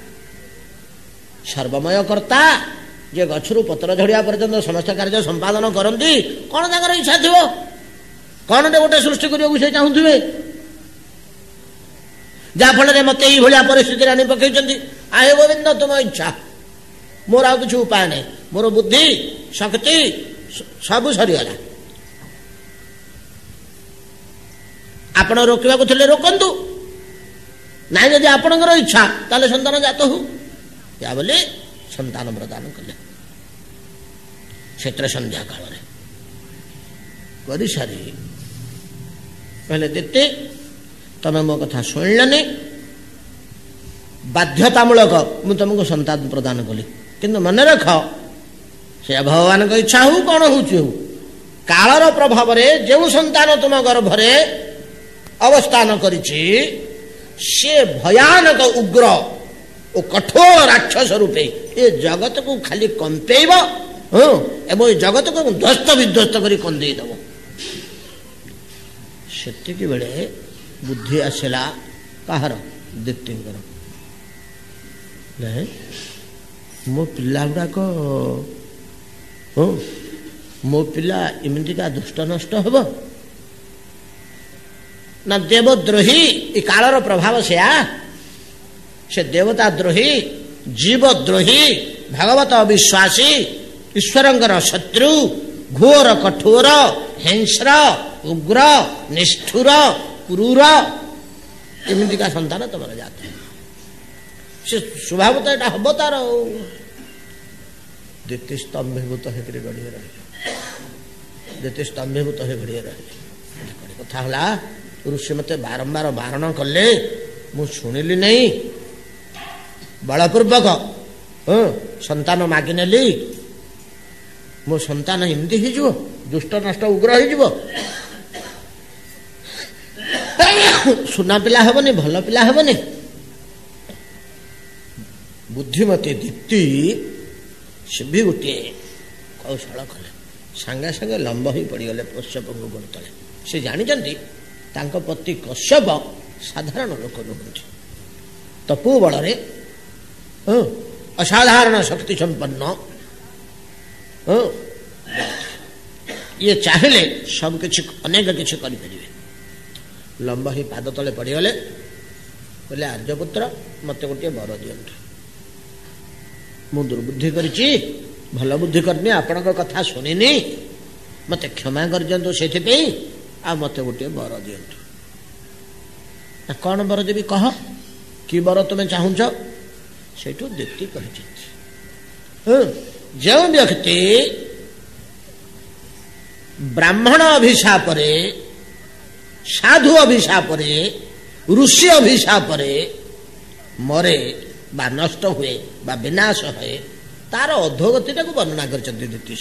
ସର୍ବମୟ କର୍ତ୍ତା, ଯେ ଗଛରୁ ପତ୍ର ଝଡ଼ିବା ପର୍ଯ୍ୟନ୍ତ ସମସ୍ତ କାର୍ଯ୍ୟ ସମ୍ପାଦନ କରନ୍ତି, କ'ଣ ତାଙ୍କର ଇଚ୍ଛା ଥିବ? କ'ଣଟେ ଗୋଟେ ସୃଷ୍ଟି କରିବାକୁ ସେ ଚାହୁଁଥିବେ, ଯାହାଫଳରେ ମୋତେ ଏଇଭଳିଆ ପରିସ୍ଥିତିରେ ଆଣି ପକେଇଛନ୍ତି। ଆହେ ଗୋବିନ୍ଦ, ତୁମ ଇଚ୍ଛା, ମୋର ଆଉ କିଛି ଉପାୟ ନାହିଁ। ମୋର ବୁଦ୍ଧି ଶକ୍ତି ସବୁ ସରିଗଲା। ଆପଣ ରୋକିବାକୁ ଥିଲେ ରୋକନ୍ତୁ, ନାଇଁ ଯଦି ଆପଣଙ୍କର ଇଚ୍ଛା ତାହେଲେ ସନ୍ତାନ ଜାତ ହଉ। ୟା ବୋଲି ସନ୍ତାନ ପ୍ରଦାନ କଲେ। ସେଥିରେ ସନ୍ଧ୍ୟା କାଳରେ କରିସାରି କହିଲେ ଦିତି ତମେ ମୋ କଥା ଶୁଣିଲନି, ବାଧ୍ୟତାମୂଳକ ମୁଁ ତମକୁ ସନ୍ତାନ ପ୍ରଦାନ କଲି, କିନ୍ତୁ ମନେ ରଖ ସେ ଭଗବାନଙ୍କ ଇଚ୍ଛା ହଉ କ'ଣ ହଉଛି ହଉ, କାଳର ପ୍ରଭାବରେ ଯେଉଁ ସନ୍ତାନ ତୁମ ଗର୍ଭରେ ଅବସ୍ଥାନ କରିଛି ସେ ଭୟାନକ ଉଗ୍ର ଓ କଠୋର ରାକ୍ଷସ ରୂପେ ଏ ଜଗତକୁ ଖାଲି କମ୍ପେଇବ ଏବଂ ଏ ଜଗତକୁ ଧ୍ୱସ୍ତ ବିଧ୍ୱସ୍ତ କରି କନ୍ଦେଇ ଦେବ। ସେତିକି ବେଳେ ବୁଦ୍ଧି ଆସିଲା କାହାର? ଦିତିଙ୍କର। ମୋ ପିଲା ଗୁଡ଼ାକ ମୋ ପିଲା ଏମିତିକା ଦୁଷ୍ଟ ନଷ୍ଟ ହେବ ନା ଦେବଦ୍ରୋହୀ? ଏ କାଳର ପ୍ରଭାବ ସେୟା। ସେ ଦେବତା ଦ୍ରୋହୀ, ଜୀବଦ୍ରୋହୀ, ଭଗବତ ଅବିଶ୍ୱାସୀ, ଈଶ୍ୱରଙ୍କର ଶତ୍ରୁ, ଘୋର କଠୋର, ହିଂସ୍ର, ଉଗ୍ର, ନିଷ୍ଠୁର, କ୍ରୂର, ଏମିତିକା ସନ୍ତାନ ତମର ଜାତ। ସେ ସ୍ୱଭାବତଃ ଏଟା ହବ ତାର। ଦିତି ସ୍ତମ୍ଭୀଭୂତ ହେଇକରି ଗଢ଼ିଏ ରହିଲେ। ଦିତି ସ୍ତମ୍ଭୀଭୂତ ହେଇ ଗଢ଼ିଏ ରହିଲେ। କଥା ହେଲା ଋଷି ମତେ ବାରମ୍ବାର ବାରଣ କଲେ, ମୁଁ ଶୁଣିଲି ନାହିଁ, ବଳପୂର୍ବକ ସନ୍ତାନ ମାଗିନେଲି। ମୋ ସନ୍ତାନ ଏମିତି ହେଇଯିବ, ଦୁଷ୍ଟ ନଷ୍ଟ ଉଗ୍ର ହେଇଯିବ, ସୁନା ପିଲା ହେବନି, ଭଲ ପିଲା ହେବନି। ବୁଦ୍ଧିମତୀ ଦିତି ସେ ବି ଗୋଟିଏ କୌଶଳ କଲେ। ସାଙ୍ଗେ ସାଙ୍ଗେ ଲମ୍ବ ହୋଇ ପଡ଼ିଗଲେ କଶ୍ୟପଙ୍କ ଗୋଡ଼ ତଳେ। ସେ ଜାଣିଛନ୍ତି ତାଙ୍କ ପତି କଶ୍ୟପ ସାଧାରଣ ଲୋକ ନୁହନ୍ତି, ତପୁ ବଳରେ ଅସାଧାରଣ ଶକ୍ତି ସମ୍ପନ୍ନ। ଇଏ ଚାହିଁଲେ ସବୁ କିଛି ଅନେକ କିଛି କରିପାରିବେ। ଲମ୍ବ ହୋଇ ପାଦ ତଳେ ପଡ଼ିଗଲେ, କହିଲେ ଆର୍ଯ୍ୟପୁତ୍ର ମୋତେ ଗୋଟିଏ ବର ଦିଅନ୍ତୁ। ମୁଁ ଦୁର୍ବୁଦ୍ଧି କରିଛି, ଭଲ ବୁଦ୍ଧି କରିନି, ଆପଣଙ୍କ କଥା ଶୁଣିନି, ମୋତେ କ୍ଷମା କରିଦିଅନ୍ତୁ ସେଥିପାଇଁ, ଆଉ ମୋତେ ଗୋଟିଏ ବର ଦିଅନ୍ତୁ। ନା କ'ଣ ବର ଦେବି କହ, କି ବର ତୁମେ ଚାହୁଁଛ? ସେଇଠୁ ଦିତି କହିଛନ୍ତି ଯେଉଁ ବ୍ୟକ୍ତି ବ୍ରାହ୍ମଣ ଅଭିଶାପରେ, ସାଧୁ ଅଭିଶାପରେ, ଋଷି ଅଭିଶାପରେ ମରେ ବା ନଷ୍ଟ ହୁଏ ବା ବିନାଶ ହୁଏ, ତାର ଅଧୋଗତିଟାକୁ ବର୍ଣ୍ଣନା କରିଛନ୍ତି ଦିତି।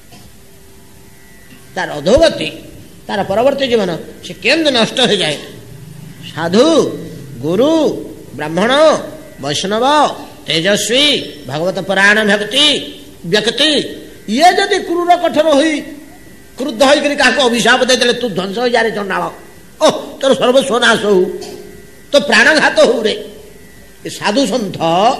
ତାର ଅଧୋଗତି, ତାର ପରବର୍ତ୍ତୀ ଜୀବନ ସେ କେମିତି ନଷ୍ଟ ହୋଇଯାଏ। ସାଧୁ, ଗୁରୁ, ବ୍ରାହ୍ମଣ, ବୈଷ୍ଣବ, ତେଜସ୍ୱୀ, ଭଗବତ ପରାୟଣ ବ୍ୟକ୍ତି ଇଏ ଯଦି କ୍ରୂର କଠୋର ହୋଇ କ୍ରୁଦ୍ଧ ହୋଇକରି କାହାକୁ ଅଭିଶାପ ଦେଇଦେଲେ, ତୁ ଧ୍ୱଂସ ହୋଇଯାରେ ଚଣ୍ଡାଳ, ଓ ତୋର ସର୍ବସ୍ୱ ନାଶ ହଉ, ତୋ ପ୍ରାଣଘାତ ହଉରେ। ସାଧୁ ସନ୍ଥ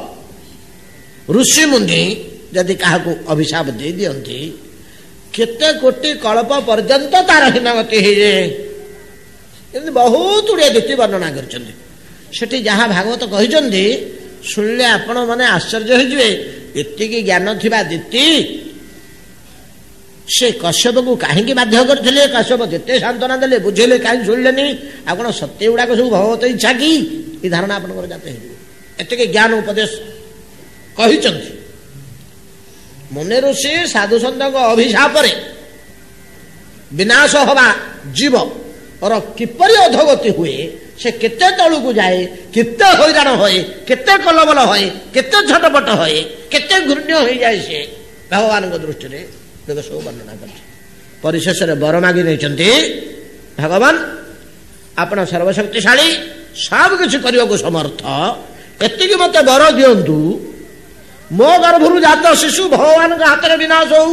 ଋଷିମୁନି ଯଦି କାହାକୁ ଅଭିଶାପ ଦେଇ ଦିଅନ୍ତି, କେତେ କୋଟି କଳ୍ପ ପର୍ଯ୍ୟନ୍ତ ତାର ହୀନଗତି ହେଇଯାଏ। ଏମିତି ବହୁତ ଗୁଡ଼ିଏ ଦିତି ବର୍ଣ୍ଣନା କରିଛନ୍ତି। ସେଠି ଯାହା ଭାଗବତ କହିଛନ୍ତି ଶୁଣିଲେ ଆପଣ ମାନେ ଆଶ୍ଚର୍ଯ୍ୟ ହେଇଯିବେ। ଏତିକି ଜ୍ଞାନ ଥିବା ଦିତି ସେ କଶ୍ୟପକୁ କାହିଁକି ବାଧ୍ୟ କରିଥିଲେ? କଶ୍ୟପ ଯେତେ ସାନ୍ତ୍ୱନା ଦେଲେ, ବୁଝେଇଲେ, କାହିଁକି ଶୁଣିଲେନି? ଆଉ କ'ଣ ସତ୍ୟ ଗୁଡ଼ାକ ସବୁ ଭଗବତ ଇଚ୍ଛା କି? ଏ ଧାରଣା ଆପଣଙ୍କର ଜାତ ହେଇଯିବ। ଏତିକି ଜ୍ଞାନ ଉପଦେଶ କହିଛନ୍ତି। ମୁନି ଋଷି ସାଧୁସନ୍ଥଙ୍କ ଅଭିଶାପରେ ବିନାଶ ହେବା ଜୀବର କିପରି ଅଧୋଗତି ହୁଏ, ସେ କେତେ ତଳକୁ ଯାଏ, କେତେ ହଇରାଣ ହୁଏ, କେତେ କଲବଲ ହୁଏ, କେତେ ଝଟପଟ ହୁଏ, କେତେ ଘୃଣ୍ୟ ହୋଇଯାଏ ସେ ଭଗବାନଙ୍କ ଦୃଷ୍ଟିରେ, ସବୁ ବର୍ଣ୍ଣନା କରିଛନ୍ତି। ପରିଶେଷରେ ବର ମାଗି ନେଇଛନ୍ତି, ଭଗବାନ ଆପଣ ସର୍ବଶକ୍ତିଶାଳୀ, ସବୁ କିଛି କରିବାକୁ ସମର୍ଥ, ଏତିକି ମୋତେ ବର ଦିଅନ୍ତୁ, ମୋ ଗର୍ଭରୁ ଜାତ ଶିଶୁ ଭଗବାନଙ୍କ ହାତରେ ବିନାଶ ହଉ।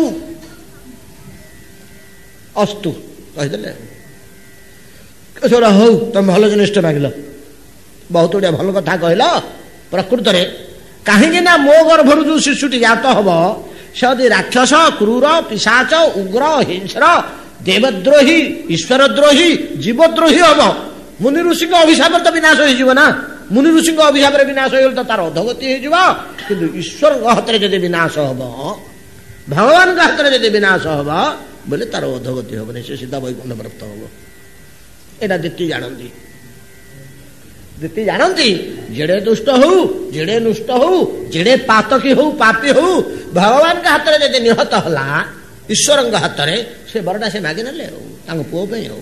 ଅସ୍ତୁ କହିଦେଲେ। ହଉ, ତମେ ଭଲ ଜିନିଷଟା ମାଗିଲ, ବହୁତ ଗୁଡ଼ିଏ ଭଲ କଥା କହିଲ। ପ୍ରକୃତରେ କାହିଁକି ନା ମୋ ଗର୍ଭରୁ ଯେଉଁ ଶିଶୁଟି ଜାତ ହବ ସେ ଯଦି ରାକ୍ଷସ, କ୍ରୂର, ପିଶାଚ, ଉଗ୍ର, ହିଂସ୍ର, ଦେବଦ୍ରୋହୀ, ଈଶ୍ୱରଦ୍ରୋହୀ, ଜୀବଦ୍ରୋହୀ ହବ, ମୁନି ଋଷିଙ୍କ ଅଭିଶାପରେ ତ ବିନାଶ ହେଇଯିବ ନା। ମୁନି ଋଷିଙ୍କ ଅଭିଶାପରେ ବିନାଶ ହେଇଗଲେ ତ ତାର ଅଧୋଗତି ହେଇଯିବ। କିନ୍ତୁ ଈଶ୍ୱରଙ୍କ ହାତରେ ଯଦି ବିନାଶ ହବ, ଭଗବାନଙ୍କ ହାତରେ ଯଦି ବିନାଶ ହବ ବୋଲେ ତାର ଅଧୋଗତି ହବନି, ସେ ସିଧା ବୈକୁଣ୍ଠ ପ୍ରାପ୍ତ ହବ। ଏଇଟା ଦିତି ଜାଣନ୍ତି। ଦିତି ଜାଣନ୍ତି ଯେଡ଼େ ଦୁଷ୍ଟ ହଉ, ଯେଡ଼େ ନୁଷ୍ଟ ହଉ, ଯେଡ଼େ ପାତକୀ ହଉ, ପାପୀ ହଉ, ଭଗବାନଙ୍କ ହାତରେ ଯଦି ନିହତ ହେଲା, ଈଶ୍ୱରଙ୍କ ହାତରେ, ସେ ବରଟା ସେ ମାଗି ନେଲେ ଆଉ ତାଙ୍କ ପୁଅ ପାଇଁ ଆଉ।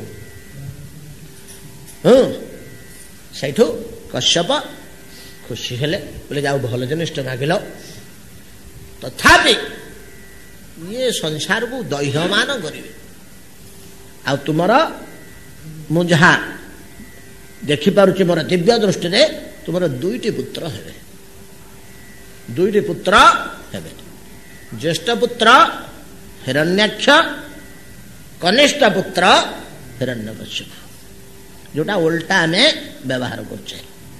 ସେଇଠୁ କଶ୍ୟପ ଖୁସି ହେଲେ, ବୋଲେ ଯାଉ ଭଲ ଜିନିଷଟେ ମାଗିଲ। ତଥାପି ଇଏ ସଂସାରକୁ ଦୈହମାନ କରିବେ। ଆଉ ତୁମର, ମୁଁ ଯାହା ଦେଖିପାରୁଛି ମୋର ଦିବ୍ୟ ଦୃଷ୍ଟିରେ, ତୁମର 2ଟି ପୁତ୍ର ହେବେ। 2ଟି ପୁତ୍ର ହେବେ। ଜ୍ୟେଷ୍ଠ ପୁତ୍ର ହିରଣ୍ୟାକ୍ଷ, କନିଷ୍ଠ ପୁତ୍ର ହିରଣ୍ୟକଶ୍ୟପ। ଯୋଉଟା ଓଲଟା ଆମେ ବ୍ୟବହାର କରୁଛେ।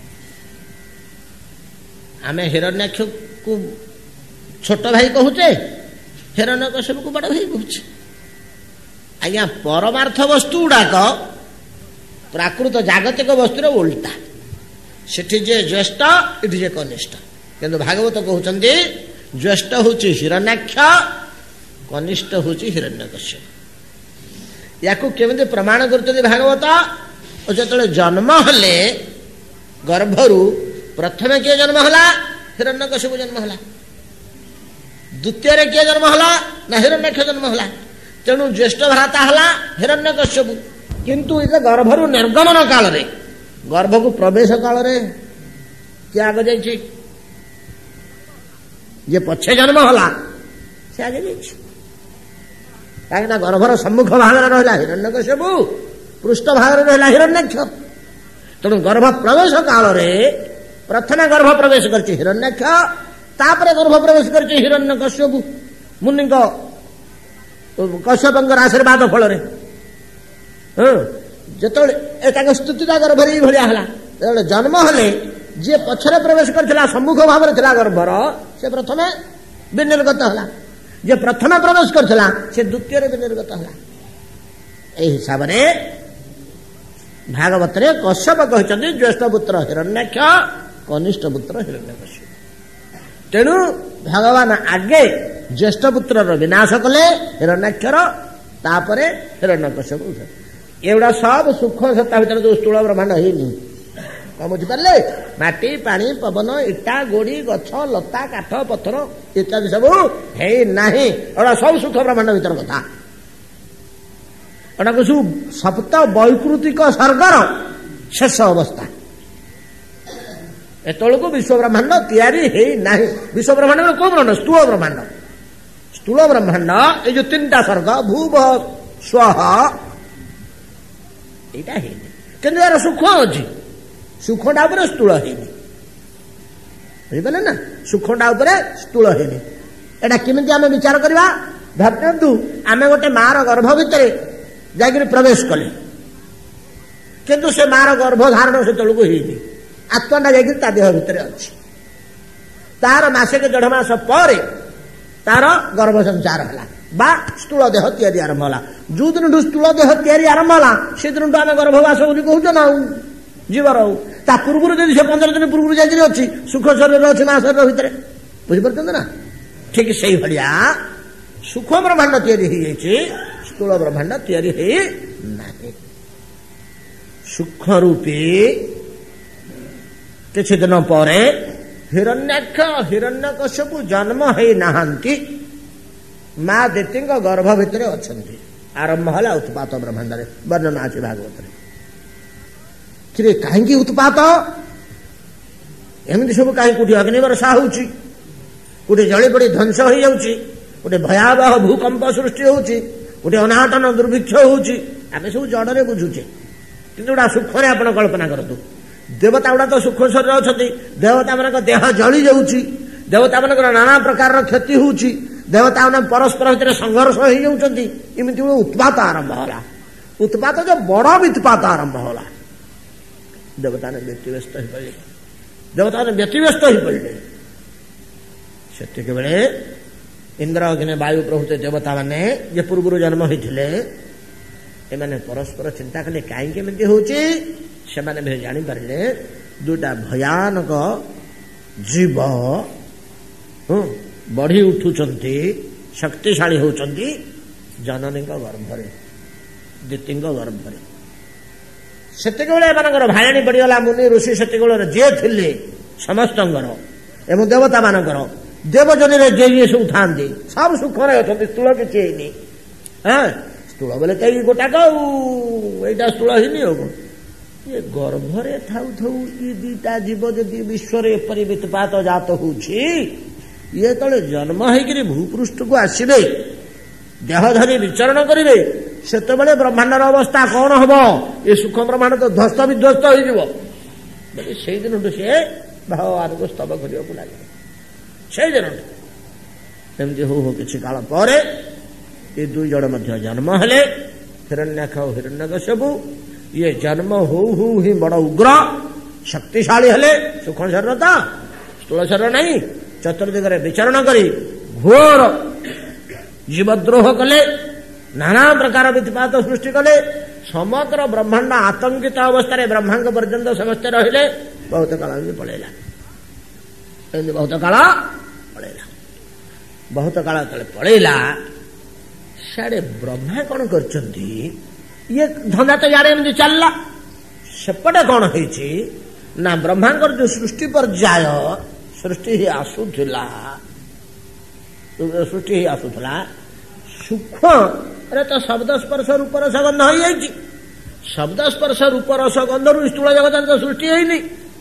ଆମେ ହିରଣ୍ୟାକ୍ଷକୁ ଛୋଟ ଭାଇ କହୁଛେ, ହିରଣ୍ୟକଶ୍ୟପକୁ ବଡ଼ ଭାଇ କହୁଛେ। ଆଜ୍ଞା, ପରମାର୍ଥ ବସ୍ତୁ ଗୁଡାକ ପ୍ରାକୃତ ଜାଗତିକ ବସ୍ତୁର ଓଲଟା। ସେଠି ଯେ ଜ୍ୟେଷ୍ଠ, ଏଠି ଯେ କନିଷ୍ଠ। କିନ୍ତୁ ଭାଗବତ କହୁଛନ୍ତି ଜ୍ୟେଷ୍ଠ ହେଉଛି ହିରଣ୍ୟାକ୍ଷ, କନିଷ୍ଠ ହେଉଛି ହିରଣ୍ୟକଶ୍ୟପ। ୟାକୁ କେମିତି ପ୍ରମାଣ କରୁଛନ୍ତି ଭାଗବତ? ଯେତେବେଳେ ଜନ୍ମ ହେଲେ ଗର୍ଭରୁ ପ୍ରଥମେ କିଏ ଜନ୍ମ ହେଲା? ହିରଣ୍ୟକଶ୍ୟପ ଜନ୍ମ ହେଲା। ଦ୍ୱିତୀୟରେ କିଏ ଜନ୍ମ ହେଲା? ନା ହିରଣ୍ୟାକ୍ଷ ଜନ୍ମ ହେଲା। ତେଣୁ ଜ୍ୟେଷ୍ଠ ଭ୍ରାତା ହେଲା ହିରଣ୍ୟକଶ୍ୟପ। କିନ୍ତୁ ଏ ଗର୍ଭରୁ ନିର୍ଗମନ କାଳରେ, ଗର୍ଭକୁ ପ୍ରବେଶ କାଳରେ କିଏ ଆଗ ଯାଇଛି? ଯିଏ ପଛେ ଜନ୍ମ ହେଲା ସେ ଆଗେ ଯାଇଛି। କାହିଁକିନା ଗର୍ଭର ସମ୍ମୁଖ ଭାଗରେ ରହିଲା ହିରଣ୍ୟକଶ୍ୟପ, ପୃଷ୍ଠ ଭାଗରେ ରହିଲା ହିରଣ୍ୟାକ୍ଷ। ତେଣୁ ଗର୍ଭ ପ୍ରବେଶ କାଳରେ ପ୍ରଥମେ ଗର୍ଭ ପ୍ରବେଶ କରିଛି ହିରଣ୍ୟାକ୍ଷ, ତାପରେ ଗର୍ଭ ପ୍ରବେଶ କରିଛି ହିରଣ୍ୟକଶ୍ୟପ ମୁନିଙ୍କ କଶ୍ୟପଙ୍କର ଆଶୀର୍ବାଦ ଫଳରେ। ଯେତେବେଳେ ତାଙ୍କ ସ୍ତୁତିଟା ଗର୍ଭରେ ଏଇଭଳିଆ ହେଲା, ଯେତେବେଳେ ଜନ୍ମ ହେଲେ ଯିଏ ପଛରେ ପ୍ରବେଶ କରିଥିଲା, ସମ୍ମୁଖ ଭାବରେ ଥିଲା ଗର୍ଭର, ସେ ପ୍ରଥମେ ବିନିର୍ଗତ ହେଲା। ଯିଏ ପ୍ରଥମେ ପ୍ରବେଶ କରିଥିଲା ସେ ଦ୍ୱିତୀୟରେ ବିନିର୍ଗତ ହେଲା। ଏହି ହିସାବରେ ଭାଗବତରେ କଶ୍ୟପ କହିଛନ୍ତି ଜ୍ୟେଷ୍ଠ ପୁତ୍ର ହିରଣ୍ୟାକ୍ଷ, କନିଷ୍ଠ ପୁତ୍ର ହିରଣ୍ୟକଶ୍ୟପ। ତେଣୁ ଭଗବାନ ଆଗେ ଜ୍ୟେଷ୍ଠ ପୁତ୍ରର ବିନାଶ କଲେ ହିରଣ୍ୟାକ୍ଷର, ତାପରେ ହିରଣ୍ୟକଶ୍ୟପ। ଏଗୁଡ଼ା ସବୁ ସୁଖ ସତ୍ତା ଭିତରେ ଯୋଉ ସ୍ଥୂଳ ବ୍ରହ୍ମାଣ୍ଡ ହେଇନି, କଣ ବୁଝିପାରିଲେ? ମାଟି, ପାଣି, ପବନ, ଇଟା, ଗୋଡି, ଗଛ, ଲତା, କାଠ, ପଥର ଇତ୍ୟାଦି ସବୁ ହେଇ ନାହିଁ। ଏଗୁଡ଼ା ସବୁ ସୁଖ ବ୍ରହ୍ମାଣ୍ଡ ଭିତର କଥା। ଏଗୁଡ଼ାକୁ ସବୁ ସପ୍ତ ବୈକୃତିକ ସ୍ୱର୍ଗର ଶେଷ ଅବସ୍ଥା। ଏତେବେଳକୁ ବିଶ୍ୱ ବ୍ରହ୍ମାଣ୍ଡ ତିଆରି ହେଇ ନାହିଁ। ବିଶ୍ୱ ବ୍ରହ୍ମାଣ୍ଡ କୋଉ ବ୍ରହ୍ମାଣ୍ଡ? ସ୍ଥୂଳ ବ୍ରହ୍ମାଣ୍ଡ। ସ୍ଥୂଳ ବ୍ରହ୍ମାଣ୍ଡ ଏଇ ଯୋଉ 3ଟା ସ୍ୱର୍ଗ, ଭୂବ ସ୍ୱଃ, ଏଇଟା ହେଇନି। କିନ୍ତୁ ଏହାର ସୁଖ ଅଛି। ସୁଖଟା ଉପରେ ସ୍ଥୂଳ ହେଇନି। ବୁଝିପାରିଲେ ନା? ସୁଖଟା ଉପରେ ସ୍ଥୂଳ ହେଇନି। ଏଇଟା କେମିତି ଆମେ ବିଚାର କରିବା? ଭାବନ୍ତୁ, ଆମେ ଗୋଟେ ମାର ଗର୍ଭ ଭିତରେ ଯାଇକରି ପ୍ରବେଶ କଲେ, କିନ୍ତୁ ସେ ମାର ଗର୍ଭ ଧାରଣ ସେତେବେଳକୁ ହେଇନି। ଆତ୍ମାଟା ଯାଇକରି ତା ଦେହ ଭିତରେ ଅଛି। ତାର ମାସେ କି 1.5 ମାସ ପରେ ତାର ଗର୍ଭ ସଞ୍ଚାର ହେଲା ବା ସ୍ଥୂଳ ଦେହ ତିଆରି ଆରମ୍ଭ ହେଲା। ଯୋଉ ଦିନଠୁ ସ୍ଥୂଳ ଦେହ ତିଆରି ଆରମ୍ଭ ହେଲା, ସେଦିନଠୁ ଆମେ ଗର୍ଭବାସ ବୋଲି କହୁଛ ନା ଆଉ ଜୀବର ଆଉ। ତା ପୂର୍ବରୁ ଯଦି ସେ 15 ଦିନ ପୂର୍ବରୁ ଯାଇକରି ଅଛି, ସୁଖ ଶରୀର ଅଛି ମା ଶରୀର ଭିତରେ, ବୁଝିପାରୁଛନ୍ତି ନା? ଠିକ ସେଇଭଳିଆ ସୁଖ ବ୍ରହ୍ମାଣ୍ଡ ତିଆରି ହେଇଯାଇଛି, ସ୍ଥୂଳ ବ୍ରହ୍ମାଣ୍ଡ ତିଆରି ହେଇ ନାହିଁ। ସୁଖ ରୂପୀ କିଛି ଦିନ ପରେ ହିରଣ୍ୟାକ୍ଷ, ହିରଣ୍ୟକଶ୍ୟପ ଜନ୍ମ ହେଇ ନାହାନ୍ତି, ମା ଦିତିଙ୍କ ଗର୍ଭ ଭିତରେ ଅଛନ୍ତି। ଆରମ୍ଭ ହେଲା ଉତ୍ପାତ ବ୍ରହ୍ମାଣ୍ଡରେ। ବର୍ଣ୍ଣନା ଅଛି ଭାଗବତରେ। କିରେ କାହିଁକି ଉତ୍ପାତ? ଏମିତି ସବୁ କାହିଁ? କୋଉଠି ଅଗ୍ନି ବର୍ଷା ହଉଛି, କୋଉଠି ଜଳିପୋଡି ଧ୍ୱଂସ ହେଇଯାଉଛି, ଗୋଟେ ଭୟାବହ ଭୂକମ୍ପ ସୃଷ୍ଟି ହଉଛି, ଗୋଟେ ଅନାଟନ ଦୁର୍ଭିକ୍ଷ ହଉଛି। ଆମେ ସବୁ ଜଡରେ ବୁଝୁଛେ, କିନ୍ତୁ ଗୋଟା ସୁଖରେ ଆପଣ କଳ୍ପନା କରନ୍ତୁ। ଦେବତା ଗୁଡା ତ ସୁଖ ଶରୀର ଅଛନ୍ତି, ଦେବତା ମାନଙ୍କ ଦେହ ଜଳି ଯାଉଛି, ଦେବତା ମାନଙ୍କର ନାନା ପ୍ରକାରର କ୍ଷତି ହଉଛି, ଦେବତା ମାନେ ପରସ୍ପର ଭିତରେ ସଂଘର୍ଷ ହେଇଯାଉଛନ୍ତି। ଏମିତି ଗୋଟେ ଉତ୍ପାତ ଆରମ୍ଭ ହେଲା। ଉତ୍ପାତ ଯେ ବଡ ବିତ୍ପାତ ଆରମ୍ଭ ହେଲା। ଦେବତାମାନେ ବ୍ୟତିବ୍ୟସ୍ତ ହେଇପଡ଼ିଲେ। ଦେବତାମାନେ ବ୍ୟତିବ୍ୟସ୍ତ ହେଇପଡ଼ିଲେ। ସେତିକିବେଳେ ଇନ୍ଦ୍ର, ଅଗ୍ନି, ବାୟୁ ପ୍ରଭୃତି ଦେବତାମାନେ ଯେ ପୂର୍ବରୁ ଜନ୍ମ ହେଇଥିଲେ, ଏମାନେ ପରସ୍ପର ଚିନ୍ତା କଲେ କାହିଁକି ଏମିତି ହଉଛି। ସେମାନେ ବି ଜାଣିପାରିଲେ 2ଟା ଭୟାନକ ଜୀବ ବଢି ଉଠୁଛନ୍ତି, ଶକ୍ତିଶାଳୀ ହଉଛନ୍ତି ଜନନୀଙ୍କ ଗର୍ଭରେ, ଦିତିଙ୍କ ଗର୍ଭରେ। ସେତିକିବେଳେ ଏମାନଙ୍କର ଭାୟାଣୀ ପଡ଼ିଗଲା। ମୁନି ଋଷି ସେତିକିବେଳେ ଯିଏ ଥିଲେ ସମସ୍ତଙ୍କର ଏବଂ ଦେବତା ମାନଙ୍କର ଦେବଜନୀରେ ଯିଏ ଯିଏ ସବୁ ଥାନ୍ତି ସବୁ ସୁଖରେ ଅଛନ୍ତି, ସ୍ଥୂଳ କିଛି ହେଇନି। ସ୍ଥୂଳ ବୋଲେ ତ ଏଇ ଗୋଟାକ ଆଉ, ଏଇଟା ସ୍ଥୂଳ ହେଇନି ଆଉ କଣ। ଇଏ ଗର୍ଭରେ ଥାଉ ଥାଉ ଇ ଦିଟା ଜୀବ ଯଦି ବିଶ୍ୱରେ ଏପରି ବିତ୍ପାତ ଜାତ ହଉଛି, ଇଏ ତଳେ ଜନ୍ମ ହେଇକିରି ଭୂପୃଷ୍ଠକୁ ଆସିବେ, ଦେହ ଧରି ବିଚରଣ କରିବେ, ସେତେବେଳେ ବ୍ରହ୍ମାଣ୍ଡର ଅବସ୍ଥା କଣ ହବ? ଏ ସୁଖ ବ୍ରହ୍ମାଣ୍ଡ ତ ଧ୍ୱସ୍ତ ବିଧ୍ୱସ୍ତ ହେଇଯିବ। ସେଇଦିନଠୁ ସେ ଭଗବାନଙ୍କୁ ସ୍ତବ କରିବାକୁ ଲାଗିବ। ସେଇଦିନଠୁ ଏମିତି ହଉ ହଉ କିଛି କାଳ ପରେ ଏ ଦୁଇ ଜଣ ମଧ୍ୟ ଜନ୍ମ ହେଲେ, ହିରଣ୍ୟାକ୍ଷ ଓ ହିରଣ୍ୟକଶ୍ୟପ। ଇଏ ଜନ୍ମ ହଉ ହଉ ହିଁ ବଡ ଉଗ୍ର ଶକ୍ତିଶାଳୀ ହେଲେ। ସୂକ୍ଷ୍ମ ଶରୀର ତ, ସ୍ଥୂଳ ଶରୀର ନାହିଁ। ଚତୁର୍ଦିଗରେ ବିଚରଣ କରି ଘୋର ଜୀବଦ୍ରୋହ କଲେ, ନାନା ପ୍ରକାର ବିତ୍ପାତ ସୃଷ୍ଟି କଲେ। ସମଗ୍ର ବ୍ରହ୍ମାଣ୍ଡ ଆତଙ୍କିତ ଅବସ୍ଥାରେ ବ୍ରହ୍ମାଙ୍କ ପର୍ଯ୍ୟନ୍ତ ସମସ୍ତେ ରହିଲେ। ବହୁତ କାଳ ଏମିତି ପଳେଇଲା, ଏମିତି ବହୁତ କାଳ ପଳେଇଲା। ବହୁତ କାଳ ଯେତେବେଳେ ପଳେଇଲା, ସିଆଡେ ବ୍ରହ୍ମା କଣ କରିଛନ୍ତି? ଇଏ ଧନ୍ଦା ତ ଇଆଡେ ଏମିତି ଚାଲିଲା। ସେପଟେ କଣ ହେଇଛି ନା, ବ୍ରହ୍ମାଙ୍କର ଯୋଉ ସୃଷ୍ଟି ପର୍ଯ୍ୟାୟ ସୃଷ୍ଟି ଆସୁଥିଲା ସୂକ୍ଷ୍ମରେ ତ ଶବ୍ଦ ସ୍ପର୍ଶ ରୂପ ରସ ଗନ୍ଧ ହେଇଯାଇଛି। ଶବ୍ଦ ସ୍ପର୍ଶ ରୂପ ରସ ଗନ୍ଧରୁ ସ୍ଥୂଳ ଜଗତ ତ ସୃଷ୍ଟି ହେଇନି।